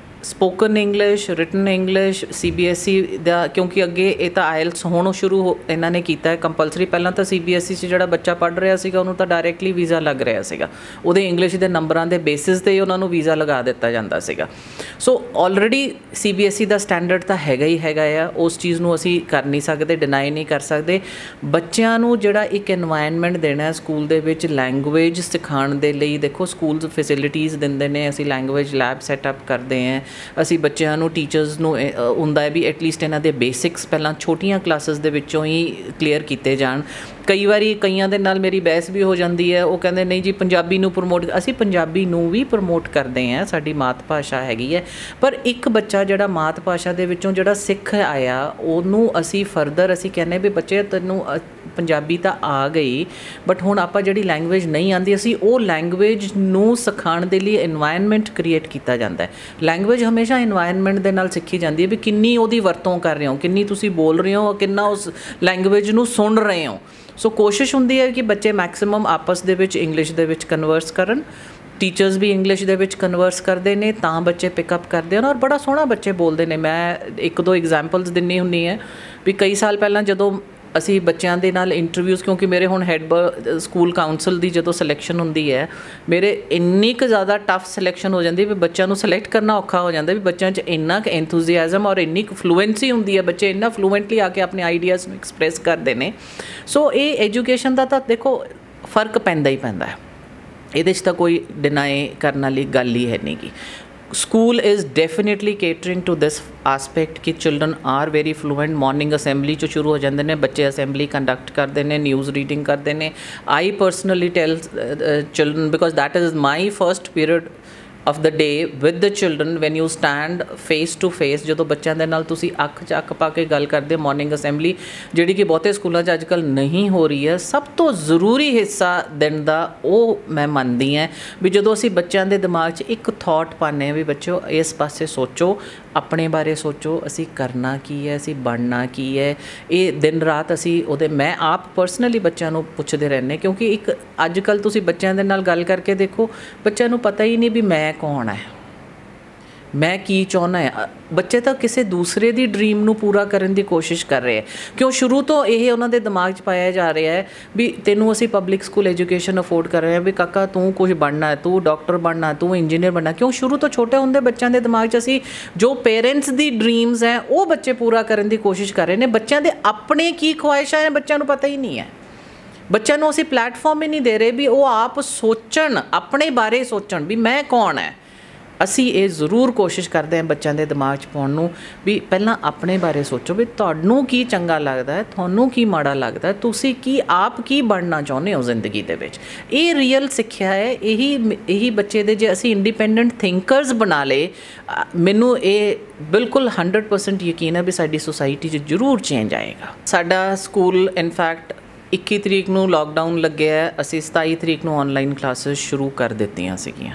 spoken English, written English, CBSE ਦਾ, ਕਿਉਂਕਿ ਅੱਗੇ ਇਹ ਤਾਂ IELTS ਹੁਣ ਸ਼ੁਰੂ ਇਹਨਾਂ ਨੇ ਕੀਤਾ ਹੈ ਕੰਪਲਸਰੀ। ਪਹਿਲਾਂ ਤਾਂ CBSE 'ਚ ਜਿਹੜਾ ਬੱਚਾ ਪੜ੍ਹ ਰਿਹਾ ਸੀਗਾ ਉਹਨੂੰ ਤਾਂ ਡਾਇਰੈਕਟਲੀ ਵੀਜ਼ਾ ਲੱਗ ਰਿਹਾ ਸੀਗਾ, ਉਹਦੇ ਇੰਗਲਿਸ਼ ਦੇ ਨੰਬਰਾਂ ਦੇ ਬੇਸਿਸ 'ਤੇ ਹੀ ਉਹਨਾਂ ਨੂੰ ਵੀਜ਼ਾ ਲਗਾ ਦਿੱਤਾ ਜਾਂਦਾ ਸੀਗਾ। ਸੋ ਆਲਰੇਡੀ CBSE ਦਾ ਸਟੈਂਡਰਡ ਤਾਂ ਹੈਗਾ ਹੀ ਹੈਗਾ ਆ, ਉਸ ਚੀਜ਼ ਨੂੰ ਅਸੀਂ ਕਰ ਨਹੀਂ ਸਕਦੇ, ਡਿਨਾਈ ਨਹੀਂ ਕਰ ਸਕਦੇ। ਬੱਚਿਆਂ ਨੂੰ ਜਿਹੜਾ ਇੱਕ ਇਨਵਾਇਰਨਮੈਂਟ ਦੇਣਾ ਸਕੂਲ ਦੇ ਵਿੱਚ ਲੈਂਗੁਏਜ ਸਿਖਾਉਣ ਦੇ ਲਈ, ਦੇਖੋ ਸਕੂਲ ਫੈਸਿਲਿਟੀਜ਼ ਦਿੰਦੇ ਨੇ, ਅਸੀਂ ਲੈਂਗੁਏਜ ਲੈਬ ਸੈਟਅਪ ਕਰਦੇ ਹਾਂ, ਅਸੀਂ ਬੱਚਿਆਂ ਨੂੰ ਟੀਚਰਸ ਨੂੰ ਹੁੰਦਾ ਹੈ ਵੀ ਐਟਲੀਸਟ ਇਹਨਾਂ ਦੇ ਬੇਸਿਕਸ ਪਹਿਲਾਂ ਛੋਟੀਆਂ ਕਲਾਸਿਸ ਦੇ ਵਿੱਚੋਂ ਹੀ ਕਲੀਅਰ ਕੀਤੇ ਜਾਣ। ਕਈ ਵਾਰੀ ਕਈਆਂ ਦੇ ਨਾਲ ਮੇਰੀ ਬਹਿਸ ਵੀ ਹੋ ਜਾਂਦੀ ਹੈ, ਉਹ ਕਹਿੰਦੇ ਨਹੀਂ ਜੀ ਪੰਜਾਬੀ ਨੂੰ ਪ੍ਰਮੋਟ, ਅਸੀਂ ਪੰਜਾਬੀ ਨੂੰ ਵੀ ਪ੍ਰਮੋਟ ਕਰਦੇ ਹਾਂ, ਸਾਡੀ ਮਾਤ ਭਾਸ਼ਾ ਹੈਗੀ ਹੈ। ਪਰ ਇੱਕ ਬੱਚਾ ਜਿਹੜਾ ਮਾਤ ਭਾਸ਼ਾ ਦੇ ਵਿੱਚੋਂ ਜਿਹੜਾ ਸਿੱਖ ਆਇਆ ਉਹਨੂੰ ਅਸੀਂ ਫਰਦਰ ਅਸੀਂ ਕਹਿੰਦੇ ਵੀ ਬੱਚੇ ਤੈਨੂੰ ਪੰਜਾਬੀ ਤਾਂ ਆ ਗਈ, ਬਟ ਹੁਣ ਆਪਾਂ ਜਿਹੜੀ ਲੈਂਗੁਏਜ ਨਹੀਂ ਆਉਂਦੀ ਅਸੀਂ ਉਹ ਲੈਂਗੁਏਜ ਨੂੰ ਸਿਖਾਉਣ ਦੇ ਲਈ ਇਨਵਾਇਰਨਮੈਂਟ ਕ੍ਰੀਏਟ ਕੀਤਾ ਜਾਂਦਾ ਹੈ। ਲੈਂਗੁਏਜ ਹਮੇਸ਼ਾ ਇਨਵਾਇਰਨਮੈਂਟ ਦੇ ਨਾਲ ਸਿੱਖੀ ਜਾਂਦੀ ਹੈ ਵੀ ਕਿੰਨੀ ਉਹਦੀ ਵਰਤੋਂ ਕਰ ਰਹੇ ਹੋ, ਕਿੰਨੀ ਤੁਸੀਂ ਬੋਲ ਰਹੇ ਹੋ, ਕਿੰਨਾ ਉਸ ਲੈਂਗੁਏਜ ਨੂੰ ਸੁਣ ਰਹੇ ਹੋ। ਸੋ ਕੋਸ਼ਿਸ਼ ਹੁੰਦੀ ਹੈ ਕਿ ਬੱਚੇ ਮੈਕਸਿਮਮ ਆਪਸ ਦੇ ਵਿੱਚ ਇੰਗਲਿਸ਼ ਦੇ ਵਿੱਚ ਕਨਵਰਸ ਕਰਨ, ਟੀਚਰਸ ਵੀ ਇੰਗਲਿਸ਼ ਦੇ ਵਿੱਚ ਕਨਵਰਸ ਕਰਦੇ ਨੇ ਤਾਂ ਬੱਚੇ ਪਿਕਅਪ ਕਰਦੇ ਹਨ ਔਰ ਬੜਾ ਸੋਹਣਾ ਬੱਚੇ ਬੋਲਦੇ ਨੇ। ਮੈਂ 1-2 ਐਗਜ਼ਾਮਪਲਸ ਦਿੰਨੀ ਹੁੰਦੀ ਹੈ ਵੀ ਕਈ ਸਾਲ ਪਹਿਲਾਂ ਜਦੋਂ ਅਸੀਂ ਬੱਚਿਆਂ ਦੇ ਨਾਲ ਇੰਟਰਵਿਊਜ਼, ਕਿਉਂਕਿ ਮੇਰੇ ਹੁਣ ਹੈੱਡ ਸਕੂਲ ਕਾਊਂਸਲ ਦੀ ਜਦੋਂ ਸਿਲੈਕਸ਼ਨ ਹੁੰਦੀ ਹੈ, ਮੇਰੇ ਇੰਨੀ ਕੁ ਜ਼ਿਆਦਾ ਟਫ ਸਿਲੈਕਸ਼ਨ ਹੋ ਜਾਂਦੀ ਵੀ ਬੱਚਿਆਂ ਨੂੰ ਸਿਲੈਕਟ ਕਰਨਾ ਔਖਾ ਹੋ ਜਾਂਦਾ ਵੀ ਬੱਚਿਆਂ 'ਚ ਇੰਨਾ ਕੁ ਐਂਥੂਜ਼ੀਆਜ਼ਮ ਔਰ ਇੰਨੀ ਕੁ ਫਲੂਐਂਸੀ ਹੁੰਦੀ ਹੈ, ਬੱਚੇ ਇੰਨਾ ਫਲੂਐਂਟਲੀ ਆ ਕੇ ਆਪਣੇ ਆਈਡੀਆਜ਼ ਨੂੰ ਐਕਸਪ੍ਰੈਸ ਕਰਦੇ ਨੇ। ਸੋ ਇਹ ਐਜੂਕੇਸ਼ਨ ਦਾ ਤਾਂ ਦੇਖੋ ਫ਼ਰਕ ਪੈਂਦਾ ਹੀ ਪੈਂਦਾ ਹੈ, ਇਹਦੇ 'ਚ ਤਾਂ ਕੋਈ ਡਿਨਾਈ ਕਰਨ ਵਾਲੀ ਗੱਲ ਹੀ ਹੈ ਨਹੀਂ ਗੀ। School is definitely catering to this aspect ਕਿ children are very fluent. Morning assembly 'ਚੋਂ ਸ਼ੁਰੂ ਹੋ ਜਾਂਦੇ ਨੇ ਬੱਚੇ, ਅਸੈਂਬਲੀ ਕੰਡਕਟ ਕਰਦੇ ਨੇ, ਨਿਊਜ਼ ਰੀਡਿੰਗ ਕਰਦੇ ਨੇ। I personally tell children because that is my first period of the day with the children when you stand face to face, ਜਦੋਂ ਬੱਚਿਆਂ ਦੇ ਨਾਲ ਤੁਸੀਂ ਅੱਖ 'ਚ ਅੱਖ ਪਾ ਕੇ ਗੱਲ ਕਰਦੇ ਮਾਰਨਿੰਗ ਅਸੈਂਬਲੀ, ਜਿਹੜੀ ਕਿ ਬਹੁਤੇ ਸਕੂਲਾਂ 'ਚ ਅੱਜ ਕੱਲ੍ਹ ਨਹੀਂ ਹੋ ਰਹੀ ਹੈ, ਸਭ ਤੋਂ ਜ਼ਰੂਰੀ ਹਿੱਸਾ ਦਿਨ ਦਾ ਉਹ ਮੈਂ ਮੰਨਦੀ ਹਾਂ ਵੀ ਜਦੋਂ ਅਸੀਂ ਬੱਚਿਆਂ ਦੇ ਦਿਮਾਗ 'ਚ ਇੱਕ ਥੋਟ ਪਾਉਂਦੇ ਹਾਂ ਵੀ ਬੱਚਿਓ ਇਸ ਪਾਸੇ ਸੋਚੋ, ਆਪਣੇ ਬਾਰੇ ਸੋਚੋ, ਅਸੀਂ ਕਰਨਾ ਕੀ ਹੈ, ਅਸੀਂ ਬਣਨਾ ਕੀ ਹੈ। ਇਹ ਦਿਨ ਰਾਤ ਅਸੀਂ ਉਹਦੇ, ਮੈਂ ਆਪ ਪਰਸਨਲੀ ਬੱਚਿਆਂ ਨੂੰ ਪੁੱਛਦੇ ਰਹਿੰਦੇ, ਕਿਉਂਕਿ ਇੱਕ ਅੱਜ ਕੱਲ੍ਹ ਤੁਸੀਂ ਬੱਚਿਆਂ ਦੇ ਨਾਲ ਗੱਲ ਕਰਕੇ ਦੇਖੋ, ਬੱਚਿਆਂ ਨੂੰ ਪਤਾ ਹੀ ਨਹੀਂ ਵੀ ਮੈਂ ਕੌਣ ਹੈ, ਮੈਂ ਕੀ ਚਾਹੁੰਦਾ ਹੈ। ਬੱਚੇ ਤਾਂ ਕਿਸੇ ਦੂਸਰੇ ਦੀ ਡਰੀਮ ਨੂੰ ਪੂਰਾ ਕਰਨ ਦੀ ਕੋਸ਼ਿਸ਼ ਕਰ ਰਹੇ ਹੈ, ਕਿਉਂ ਸ਼ੁਰੂ ਤੋਂ ਇਹ ਉਹਨਾਂ ਦੇ ਦਿਮਾਗ 'ਚ ਪਾਇਆ ਜਾ ਰਿਹਾ ਹੈ ਵੀ ਤੈਨੂੰ ਅਸੀਂ ਪਬਲਿਕ ਸਕੂਲ ਐਜੂਕੇਸ਼ਨ ਅਫੋਰਡ ਕਰ ਰਹੇ ਹਾਂ, ਵੀ ਕਾਕਾ ਤੂੰ ਕੁਝ ਬਣਨਾ, ਤੂੰ ਡਾਕਟਰ ਬਣਨਾ, ਤੂੰ ਇੰਜੀਨੀਅਰ ਬਣਨਾ। ਕਿਉਂ ਸ਼ੁਰੂ ਤੋਂ ਛੋਟੇ ਹੁੰਦੇ ਬੱਚਿਆਂ ਦੇ ਦਿਮਾਗ 'ਚ ਅਸੀਂ ਜੋ ਪੇਰੈਂਟਸ ਦੀ ਡਰੀਮਸ ਹੈ ਉਹ ਬੱਚੇ ਪੂਰਾ ਕਰਨ ਦੀ ਕੋਸ਼ਿਸ਼ ਕਰ ਰਹੇ ਨੇ। ਬੱਚਿਆਂ ਦੇ ਆਪਣੇ ਕੀ ਖੁਆਇਸ਼ਾਂ ਹੈ ਬੱਚਿਆਂ ਨੂੰ ਪਤਾ ਹੀ ਨਹੀਂ ਹੈ। ਬੱਚਿਆਂ ਨੂੰ ਅਸੀਂ ਪਲੈਟਫਾਰਮ ਹੀ ਨਹੀਂ ਦੇ ਰਹੇ ਵੀ ਉਹ ਆਪ ਸੋਚਣ, ਆਪਣੇ ਬਾਰੇ ਸੋਚਣ ਵੀ ਮੈਂ ਕੌਣ ਹੈ। ਅਸੀਂ ਇਹ ਜ਼ਰੂਰ ਕੋਸ਼ਿਸ਼ ਕਰਦੇ ਹਾਂ ਬੱਚਿਆਂ ਦੇ ਦਿਮਾਗ 'ਚ ਪਾਉਣ ਨੂੰ ਵੀ ਪਹਿਲਾਂ ਆਪਣੇ ਬਾਰੇ ਸੋਚੋ ਵੀ ਤੁਹਾਨੂੰ ਕੀ ਚੰਗਾ ਲੱਗਦਾ ਹੈ, ਤੁਹਾਨੂੰ ਕੀ ਮਾੜਾ ਲੱਗਦਾ, ਤੁਸੀਂ ਕੀ ਆਪ ਕੀ ਬਣਨਾ ਚਾਹੁੰਦੇ ਹੋ ਜ਼ਿੰਦਗੀ ਦੇ ਵਿੱਚ। ਇਹ ਰੀਅਲ ਸਿੱਖਿਆ ਹੈ। ਇਹੀ ਬੱਚੇ ਦੇ ਜੇ ਅਸੀਂ ਇੰਡੀਪੈਂਡੈਂਟ ਥਿੰਕਰਸ ਬਣਾ ਲਏ, ਮੈਨੂੰ ਇਹ ਬਿਲਕੁਲ 100% ਯਕੀਨ ਹੈ ਵੀ ਸਾਡੀ ਸੁਸਾਇਟੀ 'ਚ ਜ਼ਰੂਰ ਚੇਂਜ ਆਏਗਾ। ਸਾਡਾ ਸਕੂਲ ਇਨਫੈਕਟ 21 ਤਰੀਕ ਨੂੰ ਲੋਕਡਾਊਨ ਲੱਗਿਆ, ਅਸੀਂ 27 ਤਰੀਕ ਨੂੰ ਔਨਲਾਈਨ ਕਲਾਸਿਸ ਸ਼ੁਰੂ ਕਰ ਦਿੱਤੀਆਂ ਸੀਗੀਆਂ।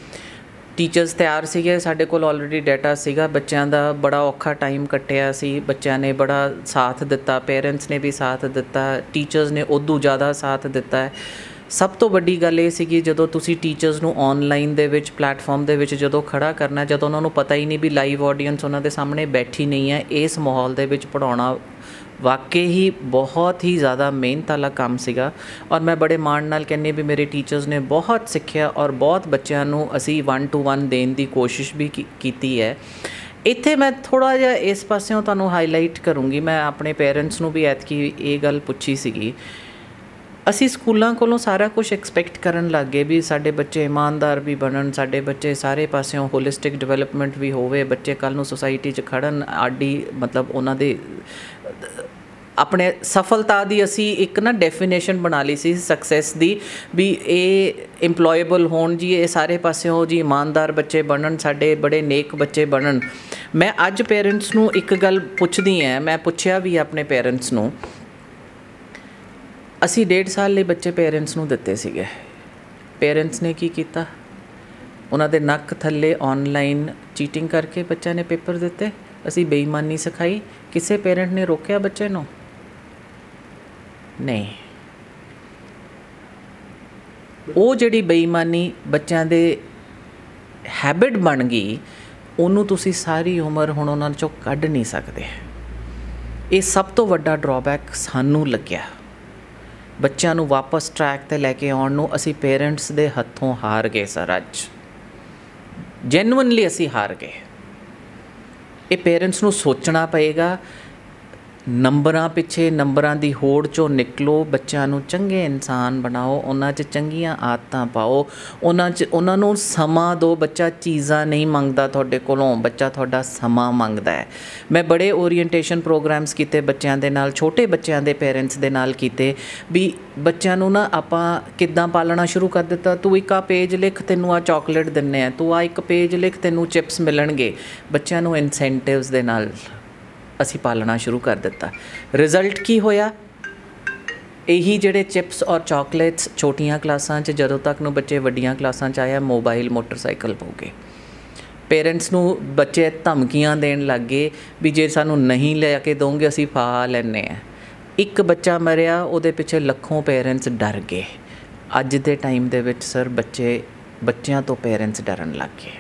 ਟੀਚਰਸ ਤਿਆਰ ਸੀਗੇ, ਸਾਡੇ ਕੋਲ ਆਲਰੇਡੀ ਡਾਟਾ ਸੀਗਾ। ਬੱਚਿਆਂ ਦਾ ਬੜਾ ਔਖਾ ਟਾਈਮ ਕੱਟਿਆ ਸੀ, ਬੱਚਿਆਂ ਨੇ ਬੜਾ ਸਾਥ ਦਿੱਤਾ, ਪੇਰੈਂਟਸ ਨੇ ਵੀ ਸਾਥ ਦਿੱਤਾ, ਟੀਚਰਸ ਨੇ ਉਦੋਂ ਜ਼ਿਆਦਾ ਸਾਥ ਦਿੱਤਾ ਹੈ। ਸਭ ਤੋਂ ਵੱਡੀ ਗੱਲ ਇਹ ਸੀਗੀ ਜਦੋਂ ਤੁਸੀਂ ਟੀਚਰਸ ਨੂੰ ਔਨਲਾਈਨ ਦੇ ਵਿੱਚ ਪਲੈਟਫਾਰਮ ਦੇ ਵਿੱਚ ਜਦੋਂ ਖੜਾ ਕਰਨਾ, ਜਦੋਂ ਉਹਨਾਂ ਨੂੰ ਪਤਾ ਹੀ ਨਹੀਂ ਵੀ ਲਾਈਵ ਆਡੀਅנס ਉਹਨਾਂ ਦੇ ਸਾਹਮਣੇ ਬੈਠੀ ਨਹੀਂ ਹੈ, ਇਸ ਮਾਹੌਲ ਦੇ ਵਿੱਚ ਪੜ੍ਹਾਉਣਾ ਵਾਕਈ ਹੀ ਬਹੁਤ ਹੀ ਜ਼ਿਆਦਾ ਮਿਹਨਤ ਵਾਲਾ ਕੰਮ ਸੀਗਾ। ਔਰ ਮੈਂ ਬੜੇ ਮਾਣ ਨਾਲ ਕਹਿੰਦੀ ਵੀ ਮੇਰੇ ਟੀਚਰਸ ਨੇ ਬਹੁਤ ਸਿੱਖਿਆ ਔਰ ਬਹੁਤ ਬੱਚਿਆਂ ਨੂੰ ਅਸੀਂ 1-to-1 ਦੇਣ ਦੀ ਕੋਸ਼ਿਸ਼ ਵੀ ਕੀਤੀ ਹੈ। ਇੱਥੇ ਮੈਂ ਥੋੜ੍ਹਾ ਜਿਹਾ ਇਸ ਪਾਸਿਓਂ ਤੁਹਾਨੂੰ ਹਾਈਲਾਈਟ ਕਰੂੰਗੀ। ਮੈਂ ਆਪਣੇ ਪੇਰੈਂਟਸ ਨੂੰ ਵੀ ਐਤਕੀ ਇਹ ਗੱਲ ਪੁੱਛੀ ਸੀਗੀ। ਅਸੀਂ ਸਕੂਲਾਂ ਕੋਲੋਂ ਸਾਰਾ ਕੁਝ ਐਕਸਪੈਕਟ ਕਰਨ ਲੱਗ ਗਏ ਵੀ ਸਾਡੇ ਬੱਚੇ ਇਮਾਨਦਾਰ ਵੀ ਬਣਨ, ਸਾਡੇ ਬੱਚੇ ਸਾਰੇ ਪਾਸਿਓਂ ਹੋਲਿਸਟਿਕ ਡਿਵੈਲਪਮੈਂਟ ਵੀ ਹੋਵੇ, ਬੱਚੇ ਕੱਲ੍ਹ ਨੂੰ ਸੁਸਾਇਟੀ 'ਚ ਖੜ੍ਹਨ, ਆਡੀ ਮਤਲਬ ਉਹਨਾਂ ਦੇ ਆਪਣੇ ਸਫਲਤਾ ਦੀ ਅਸੀਂ ਇੱਕ ਨਾ ਡੈਫੀਨੇਸ਼ਨ ਬਣਾ ਲਈ ਸੀ ਸਕਸੈਸ ਦੀ ਵੀ ਇਹ ਇੰਪਲੋਏਬਲ ਹੋਣ ਜੀ, ਇਹ ਸਾਰੇ ਪਾਸਿਓਂ ਜੀ ਇਮਾਨਦਾਰ ਬੱਚੇ ਬਣਨ, ਸਾਡੇ ਬੜੇ ਨੇਕ ਬੱਚੇ ਬਣਨ। ਮੈਂ ਅੱਜ ਪੇਰੈਂਟਸ ਨੂੰ ਇੱਕ ਗੱਲ ਪੁੱਛਦੀ ਹਾਂ, ਮੈਂ ਪੁੱਛਿਆ ਵੀ ਆਪਣੇ ਪੇਰੈਂਟਸ ਨੂੰ, ਅਸੀਂ 1.5 ਸਾਲ ਲਈ ਬੱਚੇ ਪੇਰੈਂਟਸ ਨੂੰ ਦਿੱਤੇ ਸੀਗੇ। ਪੇਰੈਂਟਸ ਨੇ ਕੀ ਕੀਤਾ, ਉਹਨਾਂ ਦੇ ਨੱਕ ਥੱਲੇ ਔਨਲਾਈਨ ਚੀਟਿੰਗ ਕਰਕੇ ਬੱਚਿਆਂ ਨੇ ਪੇਪਰ ਦਿੱਤੇ। ਅਸੀਂ ਬੇਈਮਾਨੀ ਸਿਖਾਈ, ਕਿਸੇ ਪੇਰੈਂਟ ਨੇ ਰੋਕਿਆ ਬੱਚੇ ਨੂੰ? ਨਹੀਂ। ਉਹ ਜਿਹੜੀ ਬੇਈਮਾਨੀ ਬੱਚਿਆਂ ਦੇ ਹੈਬਿਟ ਬਣ ਗਈ, ਉਹਨੂੰ ਤੁਸੀਂ ਸਾਰੀ ਉਮਰ ਹੁਣ ਉਹਨਾਂ 'ਚੋਂ ਕੱਢ ਨਹੀਂ ਸਕਦੇ। ਇਹ ਸਭ ਤੋਂ ਵੱਡਾ ਡਰਾਬੈਕ ਸਾਨੂੰ ਲੱਗਿਆ। ਬੱਚਿਆਂ ਨੂੰ ਵਾਪਸ ਟਰੈਕ 'ਤੇ ਲੈ ਕੇ ਆਉਣ ਨੂੰ ਅਸੀਂ ਪੇਰੈਂਟਸ ਦੇ ਹੱਥੋਂ ਹਾਰ ਗਏ ਸਰ। ਅੱਜ ਜੈਨੂਇਨਲੀ ਅਸੀਂ ਹਾਰ ਗਏ। ਇਹ ਪੇਰੈਂਟਸ ਨੂੰ ਸੋਚਣਾ ਪਏਗਾ। ਨੰਬਰਾਂ ਪਿੱਛੇ, ਨੰਬਰਾਂ ਦੀ ਹੋੜ 'ਚੋਂ ਨਿਕਲੋ, ਬੱਚਿਆਂ ਨੂੰ ਚੰਗੇ ਇਨਸਾਨ ਬਣਾਓ, ਉਹਨਾਂ 'ਚ ਚੰਗੀਆਂ ਆਦਤਾਂ ਪਾਓ, ਉਹਨਾਂ ਨੂੰ ਸਮਾਂ ਦਿਓ। ਬੱਚਾ ਚੀਜ਼ਾਂ ਨਹੀਂ ਮੰਗਦਾ ਤੁਹਾਡੇ ਕੋਲੋਂ, ਬੱਚਾ ਤੁਹਾਡਾ ਸਮਾਂ ਮੰਗਦਾ ਹੈ। ਮੈਂ ਬੜੇ ਓਰੀਐਂਟੇਸ਼ਨ ਪ੍ਰੋਗਰਾਮਸ ਕੀਤੇ ਬੱਚਿਆਂ ਦੇ ਨਾਲ, ਛੋਟੇ ਬੱਚਿਆਂ ਦੇ ਪੇਰੈਂਟਸ ਦੇ ਨਾਲ ਕੀਤੇ ਵੀ ਬੱਚਿਆਂ ਨੂੰ ਨਾ ਆਪਾਂ ਕਿੱਦਾਂ ਪਾਲਣਾ ਸ਼ੁਰੂ ਕਰ ਦਿੱਤਾ। ਤੂੰ ਇੱਕ ਪੇਜ ਲਿਖ, ਤੈਨੂੰ ਚਾਕਲੇਟ ਦਿੰਦੇ ਆ, ਤੂੰ ਇੱਕ ਪੇਜ ਲਿਖ, ਤੈਨੂੰ ਚਿਪਸ ਮਿਲਣਗੇ। ਬੱਚਿਆਂ ਨੂੰ ਇਨਸੈਂਟਿਵਸ ਦੇ ਨਾਲ ਅਸੀਂ ਪਾਲਣਾ ਸ਼ੁਰੂ ਕਰ ਦਿੱਤਾ। ਰਿਜ਼ਲਟ ਕੀ ਹੋਇਆ? ਇਹੀ ਜਿਹੜੇ ਚਿਪਸ ਔਰ ਚਾਕਲੇਟਸ ਛੋਟੀਆਂ ਕਲਾਸਾਂ 'ਚ, ਜਦੋਂ ਤੱਕ ਨੂੰ ਬੱਚੇ ਵੱਡੀਆਂ ਕਲਾਸਾਂ 'ਚ ਆਇਆ, ਮੋਬਾਈਲ, ਮੋਟਰਸਾਈਕਲ ਹੋ ਗਏ। ਪੇਰੈਂਟਸ ਨੂੰ ਬੱਚੇ ਧਮਕੀਆਂ ਦੇਣ ਲੱਗ ਗਏ ਵੀ ਜੇ ਸਾਨੂੰ ਨਹੀਂ ਲੈ ਕੇ ਦੋਗੇ ਅਸੀਂ ਫਾ ਲੈਂਦੇ ਹਾਂ। ਇੱਕ ਬੱਚਾ ਮਰਿਆ, ਉਹਦੇ ਪਿੱਛੇ ਲੱਖੋਂ ਪੇਰੈਂਟਸ ਡਰ ਗਏ। ਅੱਜ ਦੇ ਟਾਈਮ ਦੇ ਵਿੱਚ ਸਰ ਬੱਚਿਆਂ ਤੋਂ ਪੇਰੈਂਟਸ ਡਰਨ ਲੱਗ ਗਏ।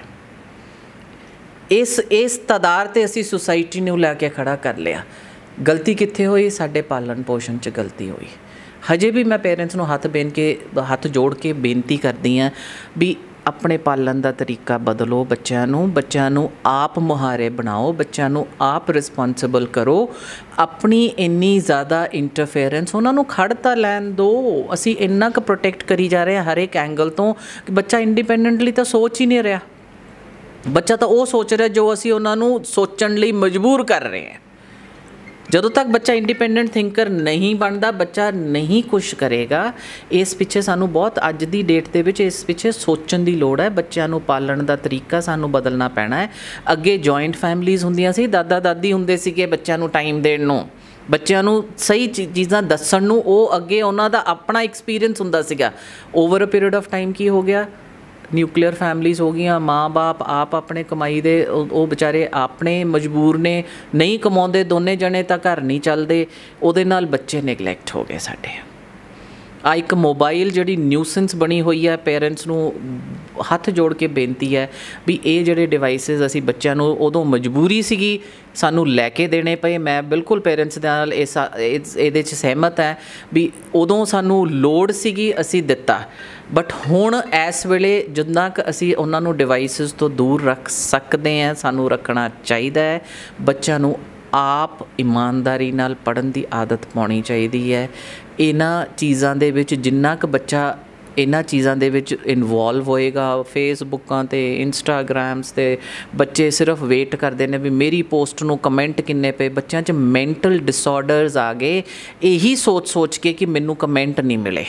ਇਸ ਤਦਾਰ 'ਤੇ ਅਸੀਂ ਸੁਸਾਇਟੀ ਨੂੰ ਲੈ ਕੇ ਖੜਾ ਕਰ ਲਿਆ। ਗਲਤੀ ਕਿੱਥੇ ਹੋਈ? ਸਾਡੇ ਪਾਲਣ ਪੋਸ਼ਣ 'ਚ ਗਲਤੀ ਹੋਈ। ਹਜੇ ਵੀ ਮੈਂ ਪੇਰੈਂਟਸ ਨੂੰ ਹੱਥ ਜੋੜ ਕੇ ਬੇਨਤੀ ਕਰਦੀ ਹਾਂ ਵੀ ਆਪਣੇ ਪਾਲਣ ਦਾ ਤਰੀਕਾ ਬਦਲੋ। ਬੱਚਿਆਂ ਨੂੰ ਆਪ ਮੁਹਾਰੇ ਬਣਾਓ, ਬੱਚਿਆਂ ਨੂੰ ਆਪ ਰਿਸਪੌਂਸਿਬਲ ਕਰੋ। ਆਪਣੀ ਇੰਨੀ ਜ਼ਿਆਦਾ ਇੰਟਰਫੇਰੈਂਸ, ਉਹਨਾਂ ਨੂੰ ਖੜ੍ਹ ਤਾਂ ਲੈਣ ਦਿਓ। ਅਸੀਂ ਇੰਨਾ ਕੁ ਪ੍ਰੋਟੈਕਟ ਕਰੀ ਜਾ ਰਹੇ ਹਾਂ ਹਰ ਇੱਕ ਐਂਗਲ ਤੋਂ ਕਿ ਬੱਚਾ ਇੰਡੀਪੈਂਡੈਂਟਲੀ ਤਾਂ ਸੋਚ ਹੀ ਨਹੀਂ ਰਿਹਾ। ਬੱਚਾ ਤਾਂ ਉਹ ਸੋਚ ਰਿਹਾ ਜੋ ਅਸੀਂ ਉਹਨਾਂ ਨੂੰ ਸੋਚਣ ਲਈ ਮਜਬੂਰ ਕਰ ਰਹੇ ਹਾਂ। ਜਦੋਂ ਤੱਕ ਬੱਚਾ ਇੰਡੀਪੈਂਡੈਂਟ ਥਿੰਕਰ ਨਹੀਂ ਬਣਦਾ, ਬੱਚਾ ਨਹੀਂ ਕੁਛ ਕਰੇਗਾ। ਇਸ ਪਿੱਛੇ ਸਾਨੂੰ ਬਹੁਤ ਅੱਜ ਦੀ ਡੇਟ ਦੇ ਵਿੱਚ ਇਸ ਪਿੱਛੇ ਸੋਚਣ ਦੀ ਲੋੜ ਹੈ। ਬੱਚਿਆਂ ਨੂੰ ਪਾਲਣ ਦਾ ਤਰੀਕਾ ਸਾਨੂੰ ਬਦਲਣਾ ਪੈਣਾ ਹੈ। ਅੱਗੇ ਜੁਆਇੰਟ ਫੈਮਲੀਜ਼ ਹੁੰਦੀਆਂ ਸੀ, ਦਾਦਾ ਦਾਦੀ ਹੁੰਦੇ ਸੀਗੇ ਬੱਚਿਆਂ ਨੂੰ ਟਾਈਮ ਦੇਣ ਨੂੰ, ਬੱਚਿਆਂ ਨੂੰ ਸਹੀ ਚੀਜ਼ਾਂ ਦੱਸਣ ਨੂੰ। ਉਹ ਅੱਗੇ ਉਹਨਾਂ ਦਾ ਆਪਣਾ ਐਕਸਪੀਰੀਅੰਸ ਹੁੰਦਾ ਸੀਗਾ। Over a period of time ਕੀ ਹੋ ਗਿਆ, ਨਿਊਕਲੀਅਰ ਫੈਮਲੀਜ਼ ਹੋ ਗਈਆਂ, ਮਾਂ ਬਾਪ ਆਪ ਆਪਣੇ ਕਮਾਈ ਦੇ ਉਹ ਵਿਚਾਰੇ ਆਪਣੇ ਮਜਬੂਰ ਨੇ, ਨਹੀਂ ਕਮਾਉਂਦੇ ਦੋਨੇ ਜਣੇ ਤਾਂ ਘਰ ਨਹੀਂ ਚੱਲਦੇ। ਉਹਦੇ ਨਾਲ ਬੱਚੇ ਨੈਗਲੈਕਟ ਹੋ ਗਏ ਸਾਡੇ। ਆ ਇੱਕ ਮੋਬਾਈਲ ਜਿਹੜੀ ਨਿਊਸੈਂਸ ਬਣੀ ਹੋਈ ਹੈ, ਪੇਰੈਂਟਸ ਨੂੰ ਹੱਥ ਜੋੜ ਕੇ ਬੇਨਤੀ ਹੈ ਵੀ ਇਹ ਜਿਹੜੇ ਡਿਵਾਈਸਿਸ ਅਸੀਂ ਬੱਚਿਆਂ ਨੂੰ ਉਦੋਂ ਮਜਬੂਰੀ ਸੀਗੀ ਸਾਨੂੰ ਲੈ ਕੇ ਦੇਣੇ ਪਏ। ਮੈਂ ਬਿਲਕੁਲ ਪੇਰੈਂਟਸ ਦੇ ਨਾਲ ਇਹਦੇ 'ਚ ਸਹਿਮਤ ਹੈ ਵੀ ਉਦੋਂ ਸਾਨੂੰ ਲੋੜ ਸੀਗੀ, ਅਸੀਂ ਦਿੱਤਾ। ਬਟ ਹੁਣ ਇਸ ਵੇਲੇ ਜਿੰਨਾ ਕੁ ਅਸੀਂ ਉਹਨਾਂ ਨੂੰ ਡਿਵਾਈਸਿਸ ਤੋਂ ਦੂਰ ਰੱਖ ਸਕਦੇ ਹਾਂ, ਸਾਨੂੰ ਰੱਖਣਾ ਚਾਹੀਦਾ ਹੈ। ਬੱਚਿਆਂ ਨੂੰ ਆਪ ਇਮਾਨਦਾਰੀ ਨਾਲ ਪੜ੍ਹਨ ਦੀ ਆਦਤ ਪਾਉਣੀ ਚਾਹੀਦੀ ਹੈ। ਇਹਨਾਂ ਚੀਜ਼ਾਂ ਦੇ ਵਿੱਚ ਜਿੰਨਾ ਕੁ ਬੱਚਾ ਇਹਨਾਂ ਚੀਜ਼ਾਂ ਦੇ ਵਿੱਚ ਇਨਵੋਲਵ ਹੋਏਗਾ, ਫੇਸਬੁੱਕਾਂ 'ਤੇ ਇੰਸਟਾਗ੍ਰਾਮਸ 'ਤੇ ਬੱਚੇ ਸਿਰਫ ਵੇਟ ਕਰਦੇ ਨੇ ਵੀ ਮੇਰੀ ਪੋਸਟ ਨੂੰ ਕਮੈਂਟ ਕਿੰਨੇ ਪਏ। ਬੱਚਿਆਂ 'ਚ ਮੈਂਟਲ ਡਿਸਆਰਡਰਸ ਆ ਗਏ ਇਹੀ ਸੋਚ ਕੇ ਕਿ ਮੈਨੂੰ ਕਮੈਂਟ ਨਹੀਂ ਮਿਲੇ।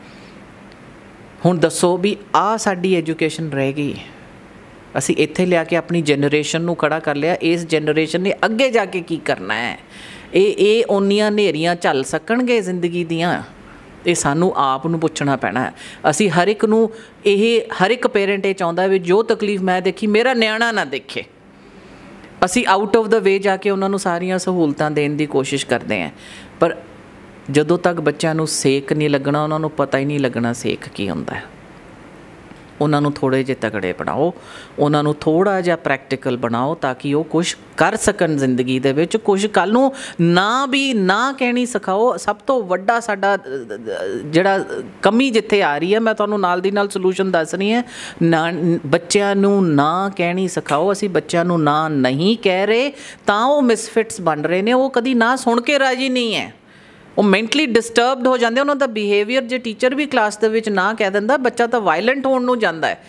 ਹੁਣ ਦੱਸੋ ਵੀ ਆਹ ਸਾਡੀ ਐਜੂਕੇਸ਼ਨ ਰਹਿ ਗਈ। ਅਸੀਂ ਇੱਥੇ ਲਿਆ ਕੇ ਆਪਣੀ ਜਨਰੇਸ਼ਨ ਨੂੰ ਖੜਾ ਕਰ ਲਿਆ। ਇਸ ਜਨਰੇਸ਼ਨ ਨੇ ਅੱਗੇ ਜਾ ਕੇ ਕੀ ਕਰਨਾ ਹੈ? ਇਹ ਓਨੀਆਂ ਹਨੇਰੀਆਂ ਝੱਲ ਸਕਣਗੇ ਜ਼ਿੰਦਗੀ ਦੀਆਂ? ਇਹ ਸਾਨੂੰ ਆਪ ਨੂੰ ਪੁੱਛਣਾ ਪੈਣਾ। ਅਸੀਂ ਹਰ ਇੱਕ ਨੂੰ ਹਰ ਇੱਕ ਪੇਰੈਂਟ ਇਹ ਚਾਹੁੰਦਾ ਵੀ ਜੋ ਤਕਲੀਫ ਮੈਂ ਦੇਖੀ ਮੇਰਾ ਨਿਆਣਾ ਨਾ ਦੇਖੇ। ਅਸੀਂ ਆਊਟ ਆਫ ਦਾ ਵੇ ਜਾ ਕੇ ਉਹਨਾਂ ਨੂੰ ਸਾਰੀਆਂ ਸਹੂਲਤਾਂ ਦੇਣ ਦੀ ਕੋਸ਼ਿਸ਼ ਕਰਦੇ ਹਾਂ, ਪਰ ਜਦੋਂ ਤੱਕ ਬੱਚਿਆਂ ਨੂੰ ਸੇਕ ਨਹੀਂ ਲੱਗਣਾ, ਉਹਨਾਂ ਨੂੰ ਪਤਾ ਹੀ ਨਹੀਂ ਲੱਗਣਾ ਸੇਕ ਕੀ ਹੁੰਦਾ ਹੈ। ਉਹਨਾਂ ਨੂੰ ਥੋੜ੍ਹੇ ਜਿਹੇ ਤਗੜੇ ਬਣਾਓ, ਉਹਨਾਂ ਨੂੰ ਥੋੜ੍ਹਾ ਜਿਹਾ ਪ੍ਰੈਕਟੀਕਲ ਬਣਾਓ ਤਾਂ ਕਿ ਉਹ ਕੁਛ ਕਰ ਸਕਣ ਜ਼ਿੰਦਗੀ ਦੇ ਵਿੱਚ। ਕੁਛ ਕੱਲ੍ਹ ਨੂੰ ਨਾ ਕਹਿਣੀ ਸਿਖਾਓ। ਸਭ ਤੋਂ ਵੱਡਾ ਸਾਡਾ ਜਿਹੜਾ ਕਮੀ ਜਿੱਥੇ ਆ ਰਹੀ ਹੈ, ਮੈਂ ਤੁਹਾਨੂੰ ਨਾਲ ਦੀ ਨਾਲ ਸੋਲੂਸ਼ਨ ਦੱਸ ਰਹੀ ਹਾਂ। ਬੱਚਿਆਂ ਨੂੰ ਨਾ ਕਹਿਣੀ ਸਿਖਾਓ। ਅਸੀਂ ਬੱਚਿਆਂ ਨੂੰ ਨਾ ਨਹੀਂ ਕਹਿ ਰਹੇ ਤਾਂ ਉਹ ਮਿਸਫਿਟਸ ਬਣ ਰਹੇ ਨੇ। ਉਹ ਕਦੀ ਨਾ ਸੁਣ ਕੇ ਰਾਜੀ ਨਹੀਂ ਹੈ, ਉਹ ਮੈਂਟਲੀ ਡਿਸਟਰਬਡ ਹੋ ਜਾਂਦੇ। ਉਹਨਾਂ ਦਾ ਬਿਹੇਵੀਅਰ ਜੇ ਟੀਚਰ ਵੀ ਕਲਾਸ ਦੇ ਵਿੱਚ ਨਾ ਕਹਿ ਦਿੰਦਾ, ਬੱਚਾ ਤਾਂ ਵਾਇਲੈਂਟ ਹੋਣ ਨੂੰ ਜਾਂਦਾ ਹੈ।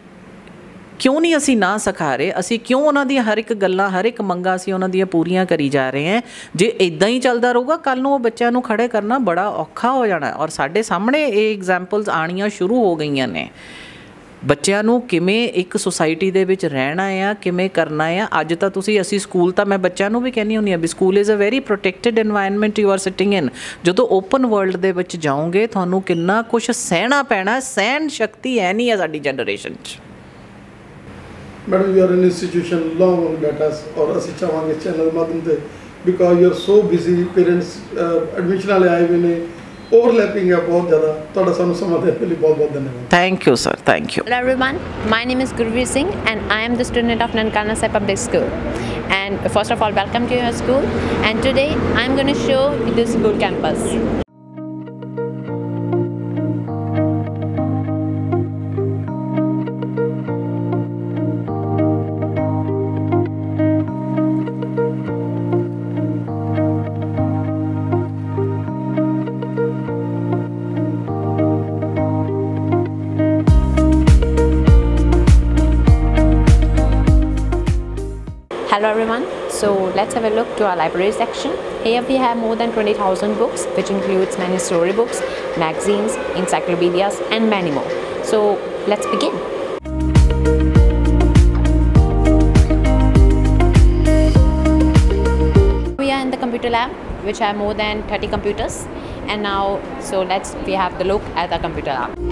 ਕਿਉਂ ਨਹੀਂ ਅਸੀਂ ਨਾ ਸਿਖਾ ਰਹੇ? ਅਸੀਂ ਕਿਉਂ ਉਹਨਾਂ ਦੀਆਂ ਹਰ ਇੱਕ ਗੱਲਾਂ, ਹਰ ਇੱਕ ਮੰਗਾਂ ਅਸੀਂ ਉਹਨਾਂ ਦੀਆਂ ਪੂਰੀਆਂ ਕਰੀ ਜਾ ਰਹੇ ਹਾਂ? ਜੇ ਇੱਦਾਂ ਹੀ ਚੱਲਦਾ ਰਹੂਗਾ, ਕੱਲ੍ਹ ਨੂੰ ਉਹ ਬੱਚਿਆਂ ਨੂੰ ਖੜੇ ਕਰਨਾ ਬੜਾ ਔਖਾ ਹੋ ਜਾਣਾ। ਔਰ ਸਾਡੇ ਸਾਹਮਣੇ ਇਹ ਐਗਜ਼ਾਮਪਲਸ ਆਉਣੀਆਂ ਸ਼ੁਰੂ ਹੋ ਗਈਆਂ ਨੇ। ਬੱਚਿਆਂ ਨੂੰ ਕਿਵੇਂ ਇੱਕ ਸੁਸਾਇਟੀ ਦੇ ਵਿੱਚ ਰਹਿਣਾ ਆ, ਕਿਵੇਂ ਕਰਨਾ ਆ। ਅੱਜ ਤਾਂ ਅਸੀਂ ਸਕੂਲ ਤਾਂ ਮੈਂ ਬੱਚਿਆਂ ਨੂੰ ਵੀ ਕਹਿੰਦੀ ਹੁੰਦੀ ਹਾਂ ਵੀ school is a very protected environment you are sitting in. ਜਦੋਂ ਓਪਨ ਵਰਲਡ ਦੇ ਵਿੱਚ ਜਾਓਗੇ ਤੁਹਾਨੂੰ ਕਿੰਨਾ ਕੁਛ ਸਹਿਣਾ ਪੈਣਾ। ਸਹਿਣ ਸ਼ਕਤੀ ਹੈ ਨਹੀਂ ਹੈ ਸਾਡੀ ਜਨਰੇਸ਼ਨ 'ਚ। Madam you are in institution long ਡਾਟਾਸ ਔਰ ਅਸੀਂ ਚਾਹਾਂਗੇ ਚੈਨਲ ਮਾਧਿਅਮ ਤੇ because you are so busy, parents admission ਵਾਲੇ ਆਏ ਹੋਏ ਨੇ, overlapping है बहुत ज़्यादा। थोड़ा सानू समय देने के लिए बहुत बहुत धन्यवाद। Thank you sir, thank you. Hello everyone, my name is Gurveer Singh and I am the student of Nankana Sai Public School. And first of all, welcome to your school. And today I am going to show you the school campus. Hello everyone, so let's have a look to our library section. Here we have more than 20,000 books, which includes many storybooks, magazines, encyclopedias and many more. So let's begin. We are in the computer lab, which have more than 30 computers, and now we have the look at the computer lab.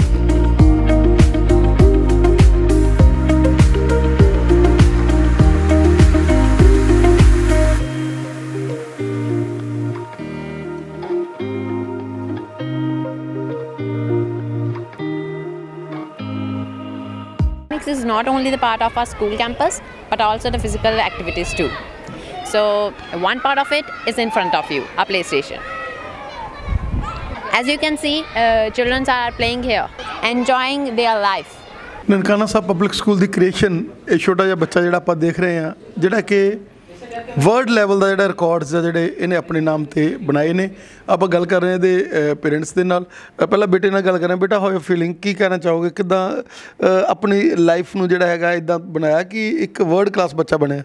Is not only the part of our school campus but also the physical activities too. So one part of it is in front of you, our PlayStation. As you can see, children are playing here, enjoying their life. Nankana Sahib public school ਦੀ creation, ਇਹ ਛੋਟਾ ਜਿਹਾ ਬੱਚਾ ਜਿਹੜਾ ਆਪਾਂ ਦੇਖ ਰਹੇ ਹਾਂ, ਜਿਹੜਾ ਕਿ ਵਰਲਡ ਲੈਵਲ ਦਾ ਜਿਹੜਾ ਰਿਕਾਰਡਸ ਆ ਜਿਹੜੇ ਇਹਨੇ ਆਪਣੇ ਨਾਮ 'ਤੇ ਬਣਾਏ ਨੇ। ਆਪਾਂ ਗੱਲ ਕਰ ਰਹੇ ਹਾਂ ਇਹਦੇ ਪੇਰੈਂਟਸ ਦੇ ਨਾਲ। ਪਹਿਲਾਂ ਬੇਟੇ ਨਾਲ ਗੱਲ ਕਰ ਰਹੇ ਹਾਂ। ਬੇਟਾ, ਹਾਊ ਯੂ ਫੀਲਿੰਗ? ਕੀ ਕਹਿਣਾ ਚਾਹੋਗੇ? ਕਿੱਦਾਂ ਆਪਣੀ ਲਾਈਫ ਨੂੰ ਜਿਹੜਾ ਹੈਗਾ ਇੱਦਾਂ ਬਣਾਇਆ ਕਿ ਇੱਕ ਵਰਲਡ ਕਲਾਸ ਬੱਚਾ ਬਣਿਆ?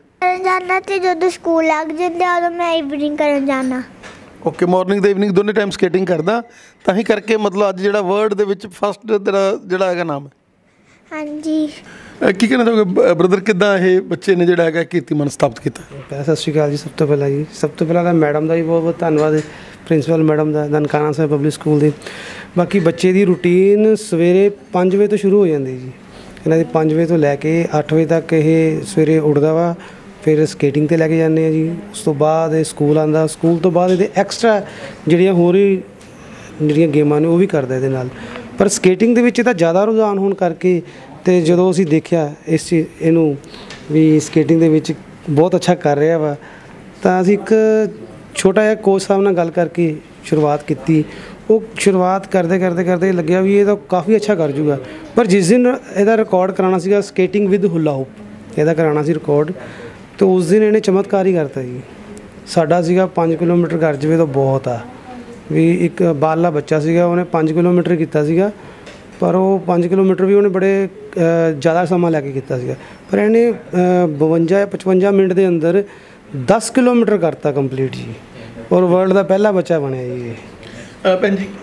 ਕਰਨ ਜਾਣਾ ਤੇ ਜਦੋਂ ਸਕੂਲ ਲੱਗ ਜਾਂਦਾ ਉਦੋਂ ਮੈਂ ਇਵਨਿੰਗ ਕਰਨ ਜਾਣਾ। ਓਕੇ, ਮਾਰਨਿੰਗ ਤੇ ਇਵਨਿੰਗ ਦੋਨੇ ਟਾਈਮ ਸਕੇਟਿੰਗ ਕਰਦਾ, ਤਾਂ ਹੀ ਕਰਕੇ ਮਤਲਬ ਅੱਜ ਜਿਹੜਾ ਵਰਲਡ ਦੇ ਵਿੱਚ ਫਸਟ ਤੇਰਾ ਜਿਹੜਾ ਹੈਗਾ ਨਾਮ ਹੈ। ਹਾਂਜੀ। ਕੀ ਕਹਿਣਾ ਚਾਹੋਗੇ ਬ੍ਰਦਰ, ਕਿੱਦਾਂ ਇਹ ਬੱਚੇ ਨੇ ਜਿਹੜਾ ਹੈਗਾ ਕੀਰਤੀਮਾਨ ਸਥਾਪਿਤ ਕੀਤਾ? ਸਤਿ ਸ਼੍ਰੀ ਅਕਾਲ ਜੀ। ਸਭ ਤੋਂ ਪਹਿਲਾਂ ਤਾਂ ਮੈਡਮ ਦਾ ਵੀ ਬਹੁਤ ਬਹੁਤ ਧੰਨਵਾਦ, ਪ੍ਰਿੰਸੀਪਲ ਮੈਡਮ ਦਾ, ਨਨਕਾਣਾ ਸਾਹਿਬ ਪਬਲਿਕ ਸਕੂਲ ਦੇ। ਬਾਕੀ ਬੱਚੇ ਦੀ ਰੂਟੀਨ ਸਵੇਰੇ 5 ਵਜੇ ਤੋਂ ਸ਼ੁਰੂ ਹੋ ਜਾਂਦੀ ਜੀ। ਇਹਨਾਂ ਦੀ 5 ਵਜੇ ਤੋਂ ਲੈ ਕੇ 8 ਵਜੇ ਤੱਕ ਇਹ ਸਵੇਰੇ ਉੱਠਦਾ ਵਾ, ਫਿਰ ਸਕੇਟਿੰਗ 'ਤੇ ਲੈ ਕੇ ਜਾਂਦੇ ਆ ਜੀ। ਉਸ ਤੋਂ ਬਾਅਦ ਇਹ ਸਕੂਲ ਆਉਂਦਾ, ਸਕੂਲ ਤੋਂ ਬਾਅਦ ਇਹਦੇ ਐਕਸਟਰਾ ਜਿਹੜੀਆਂ ਹੋਰ ਵੀ ਜਿਹੜੀਆਂ ਗੇਮਾਂ ਨੇ ਉਹ ਵੀ ਕਰਦਾ ਇਹਦੇ ਨਾਲ। ਪਰ ਸਕੇਟਿੰਗ ਦੇ ਵਿੱਚ ਇਹਦਾ ਜ਼ਿਆਦਾ ਰੁਝਾਨ ਹੋਣ ਕਰਕੇ ਅਤੇ ਜਦੋਂ ਅਸੀਂ ਦੇਖਿਆ ਇਸ ਚੀਜ਼ ਇਹਨੂੰ ਵੀ ਸਕੇਟਿੰਗ ਦੇ ਵਿੱਚ ਬਹੁਤ ਅੱਛਾ ਕਰ ਰਿਹਾ ਵਾ, ਤਾਂ ਅਸੀਂ ਇੱਕ ਛੋਟਾ ਜਿਹਾ ਕੋਚ ਸਾਹਿਬ ਨਾਲ ਗੱਲ ਕਰਕੇ ਸ਼ੁਰੂਆਤ ਕੀਤੀ। ਉਹ ਸ਼ੁਰੂਆਤ ਕਰਦੇ ਲੱਗਿਆ ਵੀ ਇਹ ਤਾਂ ਕਾਫੀ ਅੱਛਾ ਕਰ ਜੂਗਾ। ਪਰ ਜਿਸ ਦਿਨ ਇਹਦਾ ਰਿਕਾਰਡ ਕਰਾਉਣਾ ਸੀਗਾ ਸਕੇਟਿੰਗ ਵਿਦ ਹੁੱਲਾ ਹੂਪ, ਇਹਦਾ ਕਰਾਉਣਾ ਸੀ ਰਿਕਾਰਡ, ਅਤੇ ਉਸ ਦਿਨ ਇਹਨੇ ਚਮਤਕਾਰ ਹੀ ਕਰਤਾ ਜੀ। ਸਾਡਾ ਸੀਗਾ 5 ਕਿਲੋਮੀਟਰ ਕਰ ਜਾਵੇ ਤਾਂ ਬਹੁਤ ਆ, ਵੀ ਇੱਕ ਬਾਲਾ ਬੱਚਾ ਸੀਗਾ, ਉਹਨੇ 5 ਕਿਲੋਮੀਟਰ ਕੀਤਾ ਸੀਗਾ, ਪਰ ਉਹ 5 ਕਿਲੋਮੀਟਰ ਵੀ ਉਹਨੇ ਬੜੇ ਜ਼ਿਆਦਾ ਸਮਾਂ ਲੈ ਕੇ ਕੀਤਾ ਸੀਗਾ। ਪਰ ਇਹਨੇ 52-55 ਮਿੰਟ ਦੇ ਅੰਦਰ 10 ਕਿਲੋਮੀਟਰ ਕਰਤਾ ਕੰਪਲੀਟ ਜੀ, ਔਰ ਵਰਲਡ ਦਾ ਪਹਿਲਾ ਬੱਚਾ ਬਣਿਆ ਜੀ ਇਹ। ਭੈਣ ਜੀ,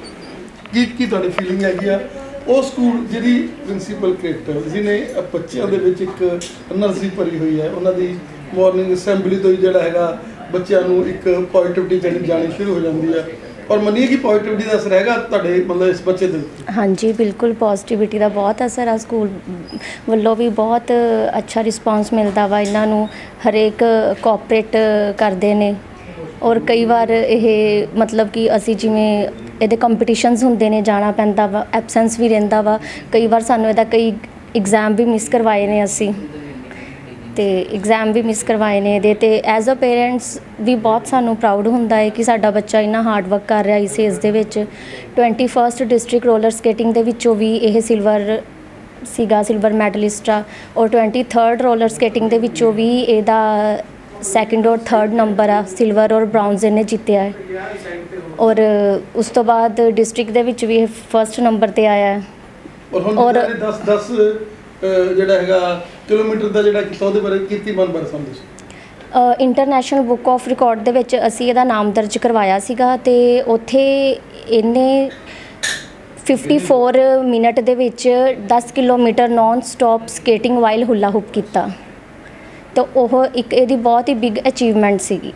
ਕੀ ਤੁਹਾਡੀ ਫੀਲਿੰਗ ਹੈਗੀ ਆ ਉਹ ਸਕੂਲ ਜਿਹੜੀ ਪ੍ਰਿੰਸੀਪਲ ਕ੍ਰਿਕਟਰ ਜਿਹਨੇ ਬੱਚਿਆਂ ਦੇ ਵਿੱਚ ਇੱਕ એનર્ਜੀ ਭਰੀ ਹੋਈ ਹੈ, ਉਹਨਾਂ ਦੀ ਮਾਰਨਿੰਗ ਅਸੈਂਬਲੀ ਤੋਂ ਹੀ ਜਿਹੜਾ ਹੈਗਾ ਬੱਚਿਆਂ ਨੂੰ ਇੱਕ ਪੋਜ਼ਿਟਿਵਿਟੀ ਜਾਣੀ ਸ਼ੁਰੂ ਹੋ ਜਾਂਦੀ ਹੈ, ਔਰ ਮੰਨੀਏ ਕਿ ਪੋਜ਼ਿਟਿਵਿਟੀ ਦਾ ਅਸਰ ਹੈਗਾ ਤੁਹਾਡੇ ਮਤਲਬ ਇਸ ਬੱਚੇ ਦੇ? ਹਾਂਜੀ, ਬਿਲਕੁਲ ਪੋਜ਼ਿਟਿਵਿਟੀ ਦਾ ਬਹੁਤ ਅਸਰ ਆ। ਸਕੂਲ ਵੱਲੋਂ ਵੀ ਬਹੁਤ ਅੱਛਾ ਰਿਸਪੌਂਸ ਮਿਲਦਾ ਵਾ ਇਹਨਾਂ ਨੂੰ, ਹਰੇਕ ਕੋਆਪਰੇਟ ਕਰਦੇ ਨੇ। ਔਰ ਕਈ ਵਾਰ ਇਹ ਮਤਲਬ ਕਿ ਅਸੀਂ ਜਿਵੇਂ ਇਹਦੇ ਕੰਪੀਟੀਸ਼ਨਸ ਹੁੰਦੇ ਨੇ, ਜਾਣਾ ਪੈਂਦਾ ਵਾ, ਐਬਸੈਂਸ ਵੀ ਰਹਿੰਦਾ ਵਾ ਕਈ ਵਾਰ। ਸਾਨੂੰ ਇਹਦਾ ਕਈ ਐਗਜ਼ਾਮ ਵੀ ਮਿਸ ਕਰਵਾਏ ਨੇ ਅਸੀਂ, ਅਤੇ ਐਗਜ਼ਾਮ ਵੀ ਮਿਸ ਕਰਵਾਏ ਨੇ ਇਹਦੇ। ਅਤੇ ਐਜ਼ ਅ ਪੇਰੈਂਟਸ ਵੀ ਬਹੁਤ ਸਾਨੂੰ ਪ੍ਰਾਊਡ ਹੁੰਦਾ ਹੈ ਕਿ ਸਾਡਾ ਬੱਚਾ ਇੰਨਾ ਹਾਰਡ ਵਰਕ ਕਰ ਰਿਹਾ ਇਸ ਏਜ ਦੇ ਵਿੱਚ। 21st ਡਿਸਟ੍ਰਿਕਟ ਰੋਲਰ ਸਕੇਟਿੰਗ ਦੇ ਵਿੱਚੋਂ ਵੀ ਇਹ ਸਿਲਵਰ ਮੈਡਲਿਸਟ ਆ, ਔਰ 23rd ਰੋਲਰ ਸਕੇਟਿੰਗ ਦੇ ਵਿੱਚੋਂ ਵੀ ਇਹਦਾ 2nd ਔਰ 3rd ਨੰਬਰ ਆ, ਸਿਲਵਰ ਔਰ ਬਰਾਊਨਜ਼ ਇਹਨੇ ਜਿੱਤਿਆ ਹੈ। ਔਰ ਉਸ ਤੋਂ ਬਾਅਦ ਡਿਸਟ੍ਰਿਕਟ ਦੇ ਵਿੱਚ ਵੀ ਇਹ 1st ਨੰਬਰ 'ਤੇ ਆਇਆ ਹੈ। ਔਰ 10 ਜਿਹੜਾ ਹੈਗਾ ਕਿਲੋਮੀਟਰ ਦਾ ਜਿਹੜਾ ਕੀਤਾ ਉਹਦੇ ਬਾਰੇ ਕੀਰਤੀਮਾਨ ਬਾਰੇ ਸਮਝੋ। ਇੰਟਰਨੈਸ਼ਨਲ ਬੁੱਕ ਆਫ ਰਿਕਾਰਡ ਦੇ ਵਿੱਚ ਅਸੀਂ ਇਹਦਾ ਨਾਮ ਦਰਜ ਕਰਵਾਇਆ ਸੀਗਾ, ਅਤੇ ਉੱਥੇ ਇਹਨੇ 54 ਮਿੰਟ ਦੇ ਵਿੱਚ 10 kilometre non stop skating while hula hoop ਕੀਤਾ। ਤਾਂ ਉਹ ਇੱਕ ਇਹਦੀ ਬਹੁਤ ਹੀ ਬਿਗ ਅਚੀਵਮੈਂਟ ਸੀਗੀ।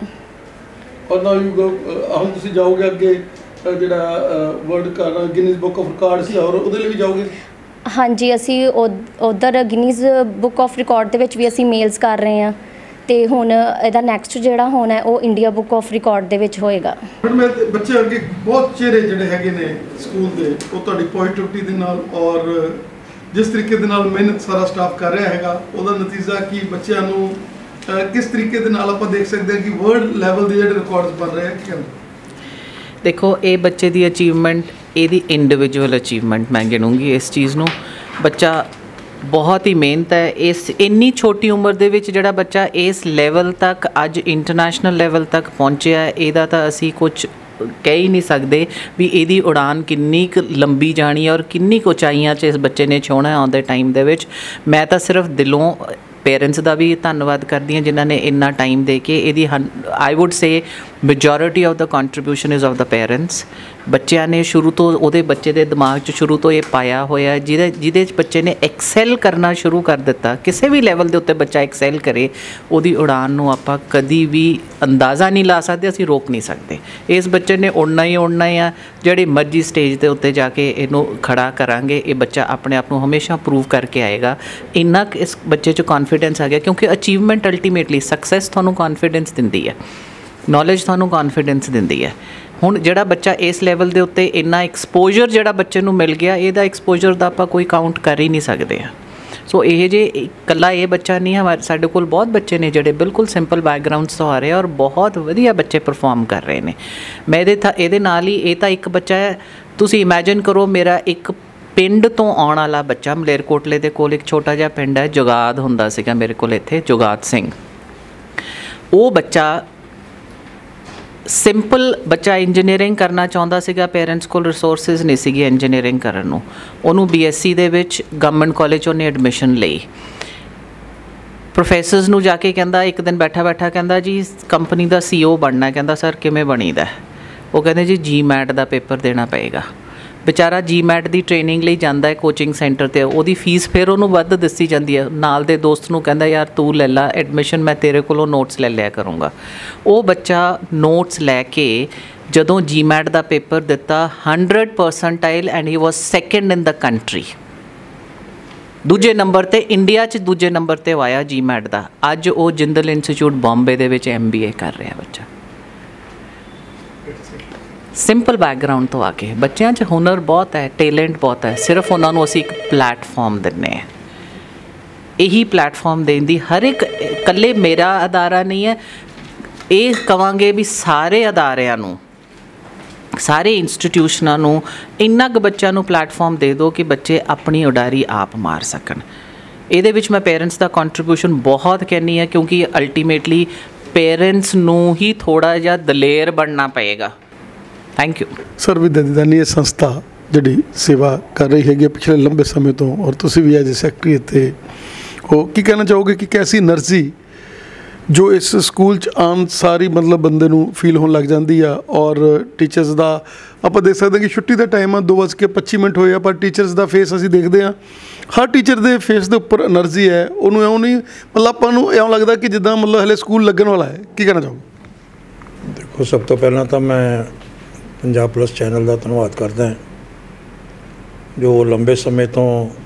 ਔਰ ਨਾ ਹੁਣ ਤੁਸੀਂ ਜਾਓਗੇ ਅੱਗੇ ਜਿਹੜਾ world Guinness book of record ਸੀ, ਔਰ ਉਹਦੇ ਲਈ ਵੀ ਜਾਓਗੇ? ਹਾਂਜੀ, ਅਸੀਂ ਉੱਧਰ ਗਿਨੀਜ਼ ਬੁੱਕ ਆਫ ਰਿਕਾਰਡ ਦੇ ਵਿੱਚ ਵੀ ਅਸੀਂ ਮੇਲਸ ਕਰ ਰਹੇ ਹਾਂ, ਅਤੇ ਹੁਣ ਇਹਦਾ ਨੈਕਸਟ ਜਿਹੜਾ ਹੋਣਾ ਉਹ ਇੰਡੀਆ ਬੁੱਕ ਆਫ ਰਿਕਾਰਡ ਦੇ ਵਿੱਚ ਹੋਏਗਾ। ਮੈਂ ਬੱਚੇ ਅੱਗੇ ਬਹੁਤ ਚਿਹਰੇ ਜਿਹੜੇ ਹੈਗੇ ਨੇ ਸਕੂਲ ਦੇ, ਉਹ ਤੁਹਾਡੀ ਪੋਜ਼ਿਟਿਵਿਟੀ ਦੇ ਨਾਲ ਔਰ ਜਿਸ ਤਰੀਕੇ ਦੇ ਨਾਲ ਮਿਹਨਤ ਸਾਰਾ ਸਟਾਫ ਕਰ ਰਿਹਾ ਹੈਗਾ, ਉਹਦਾ ਨਤੀਜਾ ਕੀ ਬੱਚਿਆਂ ਨੂੰ ਕਿਸ ਤਰੀਕੇ ਦੇ ਨਾਲ ਆਪਾਂ ਦੇਖ ਸਕਦੇ ਹਾਂ ਕਿ ਵਰਲਡ ਲੈਵਲ ਦੇ ਜਿਹੜੇ ਰਿਕਾਰਡਸ ਬਣ ਰਹੇ ਆ? ਕੀ ਕਹਿੰਦੇ? ਦੇਖੋ, ਇਹ ਬੱਚੇ ਦੀ ਅਚੀਵਮੈਂਟ, ਇਹਦੀ ਇੰਡੀਵਿਜੂਅਲ ਅਚੀਵਮੈਂਟ ਮੈਂ ਗਿਣੂੰਗੀ ਇਸ ਚੀਜ਼ ਨੂੰ। ਬੱਚਾ ਬਹੁਤ ਹੀ ਮਿਹਨਤ ਹੈ। ਇਸ ਇੰਨੀ ਛੋਟੀ ਉਮਰ ਦੇ ਵਿੱਚ ਜਿਹੜਾ ਬੱਚਾ ਇਸ ਲੈਵਲ ਤੱਕ ਅੱਜ ਇੰਟਰਨੈਸ਼ਨਲ ਲੈਵਲ ਤੱਕ ਪਹੁੰਚਿਆ, ਇਹਦਾ ਤਾਂ ਅਸੀਂ ਕੁਝ ਕਹਿ ਹੀ ਨਹੀਂ ਸਕਦੇ ਵੀ ਇਹਦੀ ਉਡਾਨ ਕਿੰਨੀ ਕੁ ਲੰਬੀ ਜਾਣੀ ਹੈ ਔਰ ਕਿੰਨੀ ਕੁ ਉਚਾਈਆਂ 'ਚ ਇਸ ਬੱਚੇ ਨੇ ਛੋਹਣਾ ਆਉਂਦੇ ਟਾਈਮ ਦੇ ਵਿੱਚ। ਮੈਂ ਤਾਂ ਸਿਰਫ ਦਿਲੋਂ ਪੇਰੈਂਟਸ ਦਾ ਵੀ ਧੰਨਵਾਦ ਕਰਦੀ ਹਾਂ ਜਿਨ੍ਹਾਂ ਨੇ ਇੰਨਾ ਟਾਈਮ ਦੇ ਕੇ ਇਹਦੀ I would say majority of the contribution is of the parents. ਬੱਚਿਆਂ ਨੇ ਸ਼ੁਰੂ ਤੋਂ ਉਹਦੇ ਬੱਚੇ ਦੇ ਦਿਮਾਗ 'ਚ ਸ਼ੁਰੂ ਤੋਂ ਇਹ ਪਾਇਆ ਹੋਇਆ ਜਿਹਦੇ 'ਚ ਬੱਚੇ ਨੇ ਐਕਸੈਲ ਕਰਨਾ ਸ਼ੁਰੂ ਕਰ ਦਿੱਤਾ। ਕਿਸੇ ਵੀ ਲੈਵਲ ਦੇ ਉੱਤੇ ਬੱਚਾ ਐਕਸੈਲ ਕਰੇ, ਉਹਦੀ ਉਡਾਨ ਨੂੰ ਆਪਾਂ ਕਦੀ ਵੀ ਅੰਦਾਜ਼ਾ ਨਹੀਂ ਲਾ ਸਕਦੇ, ਅਸੀਂ ਰੋਕ ਨਹੀਂ ਸਕਦੇ। ਇਸ ਬੱਚੇ ਨੇ ਉੜਨਾ ਹੀ ਆ। ਜਿਹੜੀ ਮਰਜ਼ੀ ਸਟੇਜ ਦੇ ਉੱਤੇ ਜਾ ਕੇ ਇਹਨੂੰ ਖੜਾ ਕਰਾਂਗੇ, ਇਹ ਬੱਚਾ ਆਪਣੇ ਆਪ ਨੂੰ ਹਮੇਸ਼ਾ ਪ੍ਰੂਵ ਕਰਕੇ ਆਏਗਾ। ਇੰਨਾ ਇਸ ਬੱਚੇ 'ਚ ਕੌਨਫੀਡੈਂਸ ਆ ਗਿਆ, ਕਿਉਂਕਿ ਅਚੀਵਮੈਂਟ ਅਲਟੀਮੇਟਲੀ ਸਕਸੈਸ ਤੁਹਾਨੂੰ ਕੌਨਫੀਡੈਂਸ ਦਿੰਦੀ ਹੈ, ਨੌਲੇਜ ਤੁਹਾਨੂੰ ਕੌਨਫੀਡੈਂਸ ਦਿੰਦੀ ਹੈ। ਹੁਣ ਜਿਹੜਾ ਬੱਚਾ ਇਸ ਲੈਵਲ ਦੇ ਉੱਤੇ ਇੰਨਾ ਐਕਸਪੋਜਰ ਜਿਹੜਾ ਬੱਚੇ ਨੂੰ ਮਿਲ ਗਿਆ, ਇਹਦਾ ਐਕਸਪੋਜਰ ਦਾ ਆਪਾਂ ਕੋਈ ਕਾਊਂਟ ਕਰ ਹੀ ਨਹੀਂ ਸਕਦੇ ਹਾਂ। ਸੋ ਇਹ ਜੇ ਇਕੱਲਾ ਇਹ ਬੱਚਾ ਨਹੀਂ ਹੈ, ਸਾਡੇ ਕੋਲ ਬਹੁਤ ਬੱਚੇ ਨੇ ਜਿਹੜੇ ਬਿਲਕੁਲ ਸਿੰਪਲ ਬੈਕਗਰਾਊਂਡਸ ਤੋਂ ਆ ਰਹੇ ਔਰ ਬਹੁਤ ਵਧੀਆ ਬੱਚੇ ਪਰਫਾਰਮ ਕਰ ਰਹੇ ਨੇ। ਮੈਂ ਇਹਦੇ ਨਾਲ ਹੀ, ਇਹ ਤਾਂ ਇੱਕ ਬੱਚਾ ਹੈ, ਤੁਸੀਂ ਇਮੈਜਿਨ ਕਰੋ ਮੇਰਾ ਇੱਕ ਪਿੰਡ ਤੋਂ ਆਉਣ ਵਾਲਾ ਬੱਚਾ, ਮਲੇਰਕੋਟਲੇ ਦੇ ਕੋਲ ਇੱਕ ਛੋਟਾ ਜਿਹਾ ਪਿੰਡ ਹੈ, ਜੁਗਾਦ ਹੁੰਦਾ ਸੀਗਾ ਮੇਰੇ ਕੋਲ ਇੱਥੇ, ਜੁਗਾਦ ਸਿੰਘ। ਉਹ ਬੱਚਾ ਸਿੰਪਲ ਬੱਚਾ ਇੰਜੀਨੀਅਰਿੰਗ ਕਰਨਾ ਚਾਹੁੰਦਾ ਸੀਗਾ, ਪੇਰੈਂਟਸ ਕੋਲ ਰਿਸੋਰਸਿਸ ਨਹੀਂ ਸੀਗੇ ਇੰਜੀਨੀਅਰਿੰਗ ਕਰਨ ਨੂੰ। ਉਹਨੂੰ BSc ਦੇ ਵਿੱਚ ਗਵਰਨਮੈਂਟ ਕਾਲਜ ਉਹਨੇ ਐਡਮਿਸ਼ਨ ਲਈ। ਪ੍ਰੋਫੈਸਰਸ ਨੂੰ ਜਾ ਕੇ ਕਹਿੰਦਾ, ਇੱਕ ਦਿਨ ਬੈਠਾ ਬੈਠਾ ਕਹਿੰਦਾ ਜੀ ਕੰਪਨੀ ਦਾ CEO ਬਣਨਾ। ਕਹਿੰਦਾ ਸਰ ਕਿਵੇਂ ਬਣੀਦਾ? ਉਹ ਕਹਿੰਦੇ ਜੀ GMAT ਦਾ ਪੇਪਰ ਦੇਣਾ ਪਏਗਾ। ਵਿਚਾਰਾ GMAT ਦੀ ਟ੍ਰੇਨਿੰਗ ਲਈ ਜਾਂਦਾ ਹੈ ਕੋਚਿੰਗ ਸੈਂਟਰ 'ਤੇ, ਉਹਦੀ ਫੀਸ ਫਿਰ ਉਹਨੂੰ ਵੱਧ ਦੱਸੀ ਜਾਂਦੀ ਹੈ। ਨਾਲ ਦੇ ਦੋਸਤ ਨੂੰ ਕਹਿੰਦਾ ਯਾਰ ਤੂੰ ਲੈ ਲਾ ਐਡਮਿਸ਼ਨ, ਮੈਂ ਤੇਰੇ ਕੋਲੋਂ ਨੋਟਸ ਲੈ ਲਿਆ ਕਰੂੰਗਾ। ਉਹ ਬੱਚਾ ਨੋਟਸ ਲੈ ਕੇ ਜਦੋਂ GMAT ਦਾ ਪੇਪਰ ਦਿੱਤਾ 100 percentile and he was second in the country. ਦੂਜੇ ਨੰਬਰ 'ਤੇ ਇੰਡੀਆ 'ਚ ਦੂਜੇ ਨੰਬਰ 'ਤੇ ਉਹ ਆਇਆ GMAT ਦਾ। ਅੱਜ ਉਹ ਜਿੰਦਲ ਇੰਸਟੀਚਿਊਟ ਬੰਬੇ ਦੇ ਵਿੱਚ MBA ਕਰ ਰਿਹਾ ਬੱਚਾ। ਸਿੰਪਲ ਬੈਕਗਰਾਊਂਡ ਤੋਂ ਆ ਕੇ ਬੱਚਿਆਂ 'ਚ ਹੁਨਰ ਬਹੁਤ ਹੈ, ਟੈਲੈਂਟ ਬਹੁਤ ਹੈ, ਸਿਰਫ ਉਹਨਾਂ ਨੂੰ ਅਸੀਂ ਇੱਕ ਪਲੈਟਫਾਰਮ ਦਿੰਦੇ ਹਾਂ। ਇਹੀ ਪਲੈਟਫਾਰਮ ਦੇਣ ਦੀ ਹਰ ਇੱਕ, ਇਕੱਲੇ ਮੇਰਾ ਅਦਾਰਾ ਨਹੀਂ ਹੈ, ਇਹ ਕਵਾਂਗੇ ਵੀ ਸਾਰੇ ਅਦਾਰਿਆਂ ਨੂੰ, ਸਾਰੇ ਇੰਸਟੀਟਿਊਸ਼ਨਾਂ ਨੂੰ ਇੰਨਾ ਕੁ ਬੱਚਿਆਂ ਨੂੰ ਪਲੈਟਫਾਰਮ ਦੇ ਦਿਓ ਕਿ ਬੱਚੇ ਆਪਣੀ ਉਡਾਰੀ ਆਪ ਮਾਰ ਸਕਣ। ਇਹਦੇ ਵਿੱਚ ਮੈਂ ਪੇਰੈਂਟਸ ਦਾ ਕੰਟਰੀਬਿਊਸ਼ਨ ਬਹੁਤ ਕਹਿੰਦੀ ਹਾਂ, ਕਿਉਂਕਿ ਅਲਟੀਮੇਟਲੀ ਪੇਰੈਂਟਸ ਨੂੰ ਹੀ ਥੋੜ੍ਹਾ ਜਿਹਾ ਦਲੇਰ ਬਣਨਾ ਪਏਗਾ। Thank you sir. ਵਿਦਿਆ ਦੀ ਦਾਨੀ ਇਹ ਸੰਸਥਾ ਜਿਹੜੀ ਸੇਵਾ ਕਰ ਰਹੀ ਹੈਗੀ ਪਿਛਲੇ ਲੰਬੇ ਸਮੇਂ ਤੋਂ, ਔਰ ਤੁਸੀਂ ਵੀ ਐਜ ਸੈਕਟਰੀ ਇੱਥੇ ਹੋ, ਕੀ ਕਹਿਣਾ ਚਾਹੋਗੇ ਕਿ ਕੈਸੀ એનર્ਜੀ ਜੋ ਇਸ ਸਕੂਲ 'ਚ ਆਮ ਸਾਰੀ ਮਤਲਬ ਬੰਦੇ ਨੂੰ ਫੀਲ ਹੋਣ ਲੱਗ ਜਾਂਦੀ ਆ? ਔਰ ਟੀਚਰਸ ਦਾ ਆਪਾਂ ਦੇਖ ਸਕਦੇ ਕਿ ਛੁੱਟੀ ਦਾ ਟਾਈਮ ਆ, 2:25 ਹੋਏ ਆ, ਪਰ ਟੀਚਰਸ ਦਾ ਫੇਸ ਅਸੀਂ ਦੇਖਦੇ ਹਾਂ, ਹਰ ਟੀਚਰ ਦੇ ਫੇਸ ਦੇ ਉੱਪਰ એનર્ਜੀ ਹੈ। ਉਹਨੂੰ ਇਉਂ ਨਹੀਂ ਮਤਲਬ ਆਪਾਂ ਨੂੰ ਇਉਂ ਲੱਗਦਾ ਕਿ ਜਿੱਦਾਂ ਮਤਲਬ ਹਲੇ ਸਕੂਲ ਲੱਗਣ ਵਾਲਾ ਹੈ। ਕੀ ਕਹਿਣਾ ਚਾਹੋਗੇ? ਦੇਖੋ, ਸਭ ਤੋਂ ਪਹਿਲਾਂ ਤਾਂ ਮੈਂ ਪੰਜਾਬ ਪਲੱਸ ਚੈਨਲ ਦਾ ਧੰਨਵਾਦ ਕਰਦਾ, ਜੋ ਲੰਬੇ ਸਮੇਂ ਤੋਂ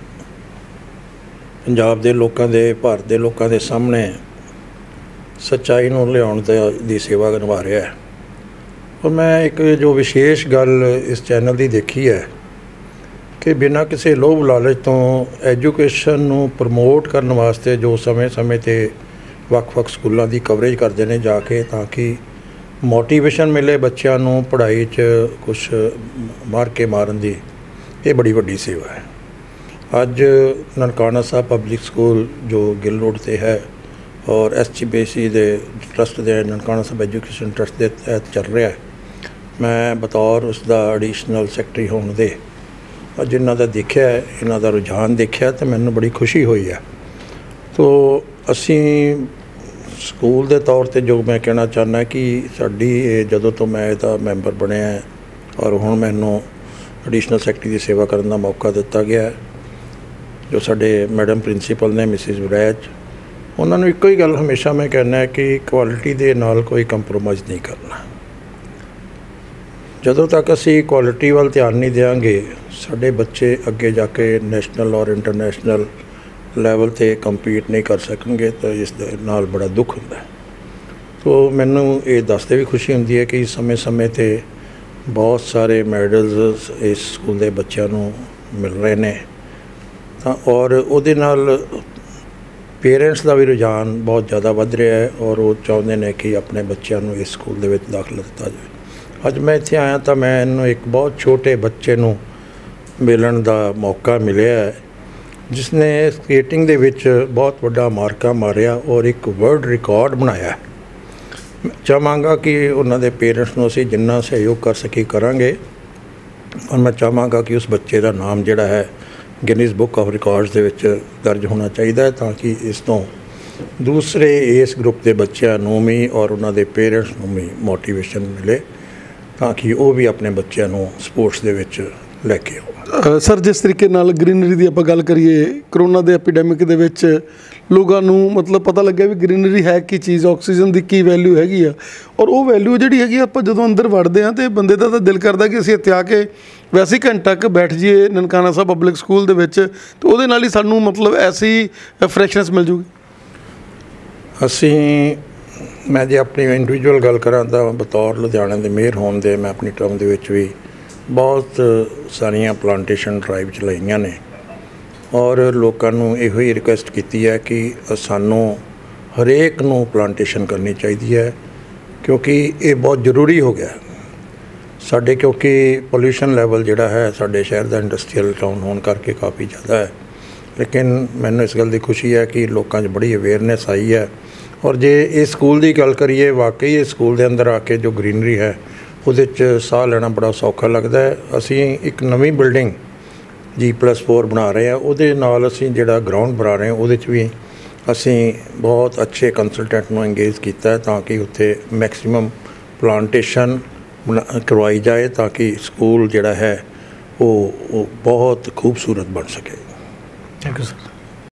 ਪੰਜਾਬ ਦੇ ਲੋਕਾਂ ਦੇ, ਭਾਰਤ ਦੇ ਲੋਕਾਂ ਦੇ ਸਾਹਮਣੇ ਸੱਚਾਈ ਨੂੰ ਲਿਆਉਣ ਦੀ ਸੇਵਾ ਨਿਭਾ ਰਿਹਾ ਹੈ। ਔਰ ਮੈਂ ਇੱਕ ਜੋ ਵਿਸ਼ੇਸ਼ ਗੱਲ ਇਸ ਚੈਨਲ ਦੀ ਦੇਖੀ ਹੈ ਕਿ ਬਿਨਾਂ ਕਿਸੇ ਲੋਭ ਲਾਲਚ ਤੋਂ ਐਜੂਕੇਸ਼ਨ ਨੂੰ ਪ੍ਰਮੋਟ ਕਰਨ ਵਾਸਤੇ ਜੋ ਸਮੇਂ-ਸਮੇਂ 'ਤੇ ਵੱਖ-ਵੱਖ ਸਕੂਲਾਂ ਦੀ ਕਵਰੇਜ ਕਰਦੇ ਨੇ ਜਾ ਕੇ, ਤਾਂ ਕਿ ਮੋਟੀਵੇਸ਼ਨ ਮਿਲੇ ਬੱਚਿਆਂ ਨੂੰ ਪੜ੍ਹਾਈ 'ਚ ਕੁਛ ਮਾਰ ਕੇ ਮਾਰਨ ਦੀ, ਇਹ ਬੜੀ ਵੱਡੀ ਸੇਵਾ ਹੈ। ਅੱਜ ਨਨਕਾਣਾ ਸਾਹਿਬ ਪਬਲਿਕ ਸਕੂਲ ਜੋ ਗਿੱਲ ਰੋਡ 'ਤੇ ਹੈ ਔਰ SGBC ਦੇ ਟਰਸਟ ਦੇ, ਨਨਕਾਣਾ ਸਾਹਿਬ ਐਜੂਕੇਸ਼ਨ ਟਰਸਟ ਦੇ ਤਹਿਤ ਚੱਲ ਰਿਹਾ ਹੈ। ਮੈਂ ਬਤੌਰ ਉਸ ਦਾ ਐਡੀਸ਼ਨਲ ਸੈਕਟਰੀ ਹੋਣ ਦੇ ਜਿਨ੍ਹਾਂ ਦਾ ਦੇਖਿਆ, ਇਹਨਾਂ ਦਾ ਰੁਝਾਨ ਦੇਖਿਆ ਤਾਂ ਮੈਨੂੰ ਬੜੀ ਖੁਸ਼ੀ ਹੋਈ ਹੈ। ਤੋ ਅਸੀਂ ਸਕੂਲ ਦੇ ਤੌਰ 'ਤੇ ਜੋ ਮੈਂ ਕਹਿਣਾ ਚਾਹੁੰਦਾ ਕਿ ਸਾਡੀ ਇਹ ਜਦੋਂ ਤੋਂ ਮੈਂ ਇਹਦਾ ਮੈਂਬਰ ਬਣਿਆ ਔਰ ਹੁਣ ਮੈਨੂੰ ਐਡੀਸ਼ਨਲ ਸੈਕਟਰੀ ਦੀ ਸੇਵਾ ਕਰਨ ਦਾ ਮੌਕਾ ਦਿੱਤਾ ਗਿਆ, ਜੋ ਸਾਡੇ ਮੈਡਮ ਪ੍ਰਿੰਸੀਪਲ ਨੇ ਮਿਸਿਸ ਵਿਰਾਜ, ਉਹਨਾਂ ਨੂੰ ਇੱਕੋ ਹੀ ਗੱਲ ਹਮੇਸ਼ਾ ਮੈਂ ਕਹਿੰਦਾ ਕਿ ਕੁਆਲਿਟੀ ਦੇ ਨਾਲ ਕੋਈ ਕੰਪਰੋਮਾਈਜ਼ ਨਹੀਂ ਕਰਨਾ। ਜਦੋਂ ਤੱਕ ਅਸੀਂ ਕੁਆਲਿਟੀ ਵੱਲ ਧਿਆਨ ਨਹੀਂ ਦਿਆਂਗੇ, ਸਾਡੇ ਬੱਚੇ ਅੱਗੇ ਜਾ ਕੇ ਨੈਸ਼ਨਲ ਔਰ ਇੰਟਰਨੈਸ਼ਨਲ ਲੈਵਲ 'ਤੇ ਕੰਪੀਟ ਨਹੀਂ ਕਰ ਸਕਣਗੇ, ਤਾਂ ਇਸ ਦੇ ਨਾਲ ਬੜਾ ਦੁੱਖ ਹੁੰਦਾ। ਤੋ ਮੈਨੂੰ ਇਹ ਦੱਸਦੇ ਵੀ ਖੁਸ਼ੀ ਹੁੰਦੀ ਹੈ ਕਿ ਸਮੇਂ-ਸਮੇਂ 'ਤੇ ਬਹੁਤ ਸਾਰੇ ਮੈਡਲਸ ਇਸ ਸਕੂਲ ਦੇ ਬੱਚਿਆਂ ਨੂੰ ਮਿਲ ਰਹੇ ਨੇ, ਤਾਂ ਔਰ ਉਹਦੇ ਨਾਲ ਪੇਰੈਂਟਸ ਦਾ ਵੀ ਰੁਝਾਨ ਬਹੁਤ ਜ਼ਿਆਦਾ ਵੱਧ ਰਿਹਾ ਹੈ ਔਰ ਉਹ ਚਾਹੁੰਦੇ ਨੇ ਕਿ ਆਪਣੇ ਬੱਚਿਆਂ ਨੂੰ ਇਸ ਸਕੂਲ ਦੇ ਵਿੱਚ ਦਾਖਲਾ ਦਿੱਤਾ ਜਾਵੇ। ਅੱਜ ਮੈਂ ਇੱਥੇ ਆਇਆ ਤਾਂ ਮੈਨੂੰ ਇੱਕ ਬਹੁਤ ਛੋਟੇ ਬੱਚੇ ਨੂੰ ਮਿਲਣ ਦਾ ਮੌਕਾ ਮਿਲਿਆ ਹੈ, ਜਿਸ ਨੇ ਸਕੇਟਿੰਗ ਦੇ ਵਿੱਚ ਬਹੁਤ ਵੱਡਾ ਮਾਰਕਾ ਮਾਰਿਆ ਔਰ ਇੱਕ ਵਰਲਡ ਰਿਕਾਰਡ ਬਣਾਇਆ। ਚਾਹਾਂਗਾ ਕਿ ਉਹਨਾਂ ਦੇ ਪੇਰੈਂਟਸ ਨੂੰ ਅਸੀਂ ਜਿੰਨਾ ਸਹਿਯੋਗ ਕਰ ਸਕੀ ਕਰਾਂਗੇ, ਔਰ ਮੈਂ ਚਾਹਾਂਗਾ ਕਿ ਉਸ ਬੱਚੇ ਦਾ ਨਾਮ ਜਿਹੜਾ ਹੈ ਗਿਨੀਜ਼ ਬੁੱਕ ਆਫ ਰਿਕਾਰਡਸ ਦੇ ਵਿੱਚ ਦਰਜ ਹੋਣਾ ਚਾਹੀਦਾ ਹੈ, ਤਾਂ ਕਿ ਇਸ ਤੋਂ ਦੂਸਰੇ ਇਸ ਗਰੁੱਪ ਦੇ ਬੱਚਿਆਂ ਨੂੰ ਵੀ ਔਰ ਉਹਨਾਂ ਦੇ ਪੇਰੈਂਟਸ ਨੂੰ ਵੀ ਮੋਟੀਵੇਸ਼ਨ ਮਿਲੇ, ਤਾਂ ਕਿ ਉਹ ਵੀ ਆਪਣੇ ਬੱਚਿਆਂ ਨੂੰ ਸਪੋਰਟਸ ਦੇ ਵਿੱਚ ਲੈ ਕੇ ਆਉਣ। ਸਰ, ਜਿਸ ਤਰੀਕੇ ਨਾਲ ਗ੍ਰੀਨਰੀ ਦੀ ਆਪਾਂ ਗੱਲ ਕਰੀਏ, ਕਰੋਨਾ ਦੇ ਐਪੀਡੈਮਿਕ ਦੇ ਵਿੱਚ ਲੋਕਾਂ ਨੂੰ ਮਤਲਬ ਪਤਾ ਲੱਗਿਆ ਵੀ ਗ੍ਰੀਨਰੀ ਹੈ ਕੀ ਚੀਜ਼, ਆਕਸੀਜਨ ਦੀ ਕੀ ਵੈਲਿਊ ਹੈਗੀ ਆ, ਔਰ ਉਹ ਵੈਲਿਊ ਜਿਹੜੀ ਹੈਗੀ ਆਪਾਂ ਜਦੋਂ ਅੰਦਰ ਵੜਦੇ ਹਾਂ ਤਾਂ ਬੰਦੇ ਦਾ ਤਾਂ ਦਿਲ ਕਰਦਾ ਕਿ ਅਸੀਂ ਇੱਥੇ ਆ ਕੇ ਵੈਸੇ ਘੰਟਾ ਕੁ ਬੈਠ ਜਾਈਏ ਨਨਕਾਣਾ ਸਾਹਿਬ ਪਬਲਿਕ ਸਕੂਲ ਦੇ ਵਿੱਚ, ਅਤੇ ਉਹਦੇ ਨਾਲ ਹੀ ਸਾਨੂੰ ਮਤਲਬ ਐਸੀ ਫਰੈਸ਼ਨੈਸ ਮਿਲ ਜੂਗੀ। ਮੈਂ ਜੇ ਆਪਣੀ ਇੰਡੀਵਿਜੂਅਲ ਗੱਲ ਕਰਾਂ ਤਾਂ ਬਤੌਰ ਲੁਧਿਆਣਾ ਦੇ ਮੇਅਰ ਹੋਣ ਦੇ ਮੈਂ ਆਪਣੀ ਟਰਮ ਦੇ ਵਿੱਚ ਵੀ ਬਹੁਤ ਸਾਰੀਆਂ ਪਲਾਂਟੇਸ਼ਨ ਡਰਾਈਵ ਚਲਾਈਆਂ ਨੇ, ਔਰ ਲੋਕਾਂ ਨੂੰ ਇਹੋ ਹੀ ਰਿਕੁਐਸਟ ਕੀਤੀ ਹੈ ਕਿ ਸਾਨੂੰ ਹਰੇਕ ਨੂੰ ਪਲਾਂਟੇਸ਼ਨ ਕਰਨੀ ਚਾਹੀਦੀ ਹੈ, ਕਿਉਂਕਿ ਇਹ ਬਹੁਤ ਜ਼ਰੂਰੀ ਹੋ ਗਿਆ ਸਾਡੇ, ਕਿਉਂਕਿ ਪੋਲਿਊਸ਼ਨ ਲੈਵਲ ਜਿਹੜਾ ਹੈ ਸਾਡੇ ਸ਼ਹਿਰ ਦਾ ਇੰਡਸਟਰੀਅਲ ਟਾਊਨ ਹੋਣ ਕਰਕੇ ਕਾਫੀ ਜ਼ਿਆਦਾ ਹੈ। ਲੇਕਿਨ ਮੈਨੂੰ ਇਸ ਗੱਲ ਦੀ ਖੁਸ਼ੀ ਹੈ ਕਿ ਲੋਕਾਂ 'ਚ ਬੜੀ ਅਵੇਅਰਨੈਸ ਆਈ ਹੈ। ਔਰ ਜੇ ਇਹ ਸਕੂਲ ਦੀ ਗੱਲ ਕਰੀਏ, ਵਾਕਈ ਇਹ ਸਕੂਲ ਦੇ ਅੰਦਰ ਆ ਕੇ ਜੋ ਗ੍ਰੀਨਰੀ ਹੈ ਉਹਦੇ 'ਚ ਸਾਹ ਲੈਣਾ ਬੜਾ ਸੌਖਾ ਲੱਗਦਾ ਹੈ। ਅਸੀਂ ਇੱਕ ਨਵੀਂ ਬਿਲਡਿੰਗ G+4 ਬਣਾ ਰਹੇ ਹਾਂ, ਉਹਦੇ ਨਾਲ ਅਸੀਂ ਜਿਹੜਾ ਗਰਾਊਂਡ ਬਣਾ ਰਹੇ ਹਾਂ ਉਹਦੇ 'ਚ ਵੀ ਅਸੀਂ ਬਹੁਤ ਅੱਛੇ ਕੰਸਲਟੈਂਟ ਨੂੰ ਇੰਗੇਜ ਕੀਤਾ ਤਾਂ ਕਿ ਉੱਥੇ ਮੈਕਸਿਮਮ ਪਲਾਂਟੇਸ਼ਨ ਕਰਵਾਈ ਜਾਏ ਤਾਂ ਕਿ ਸਕੂਲ ਜਿਹੜਾ ਹੈ ਉਹ ਬਹੁਤ ਖੂਬਸੂਰਤ ਬਣ ਸਕੇ। Thank you sir.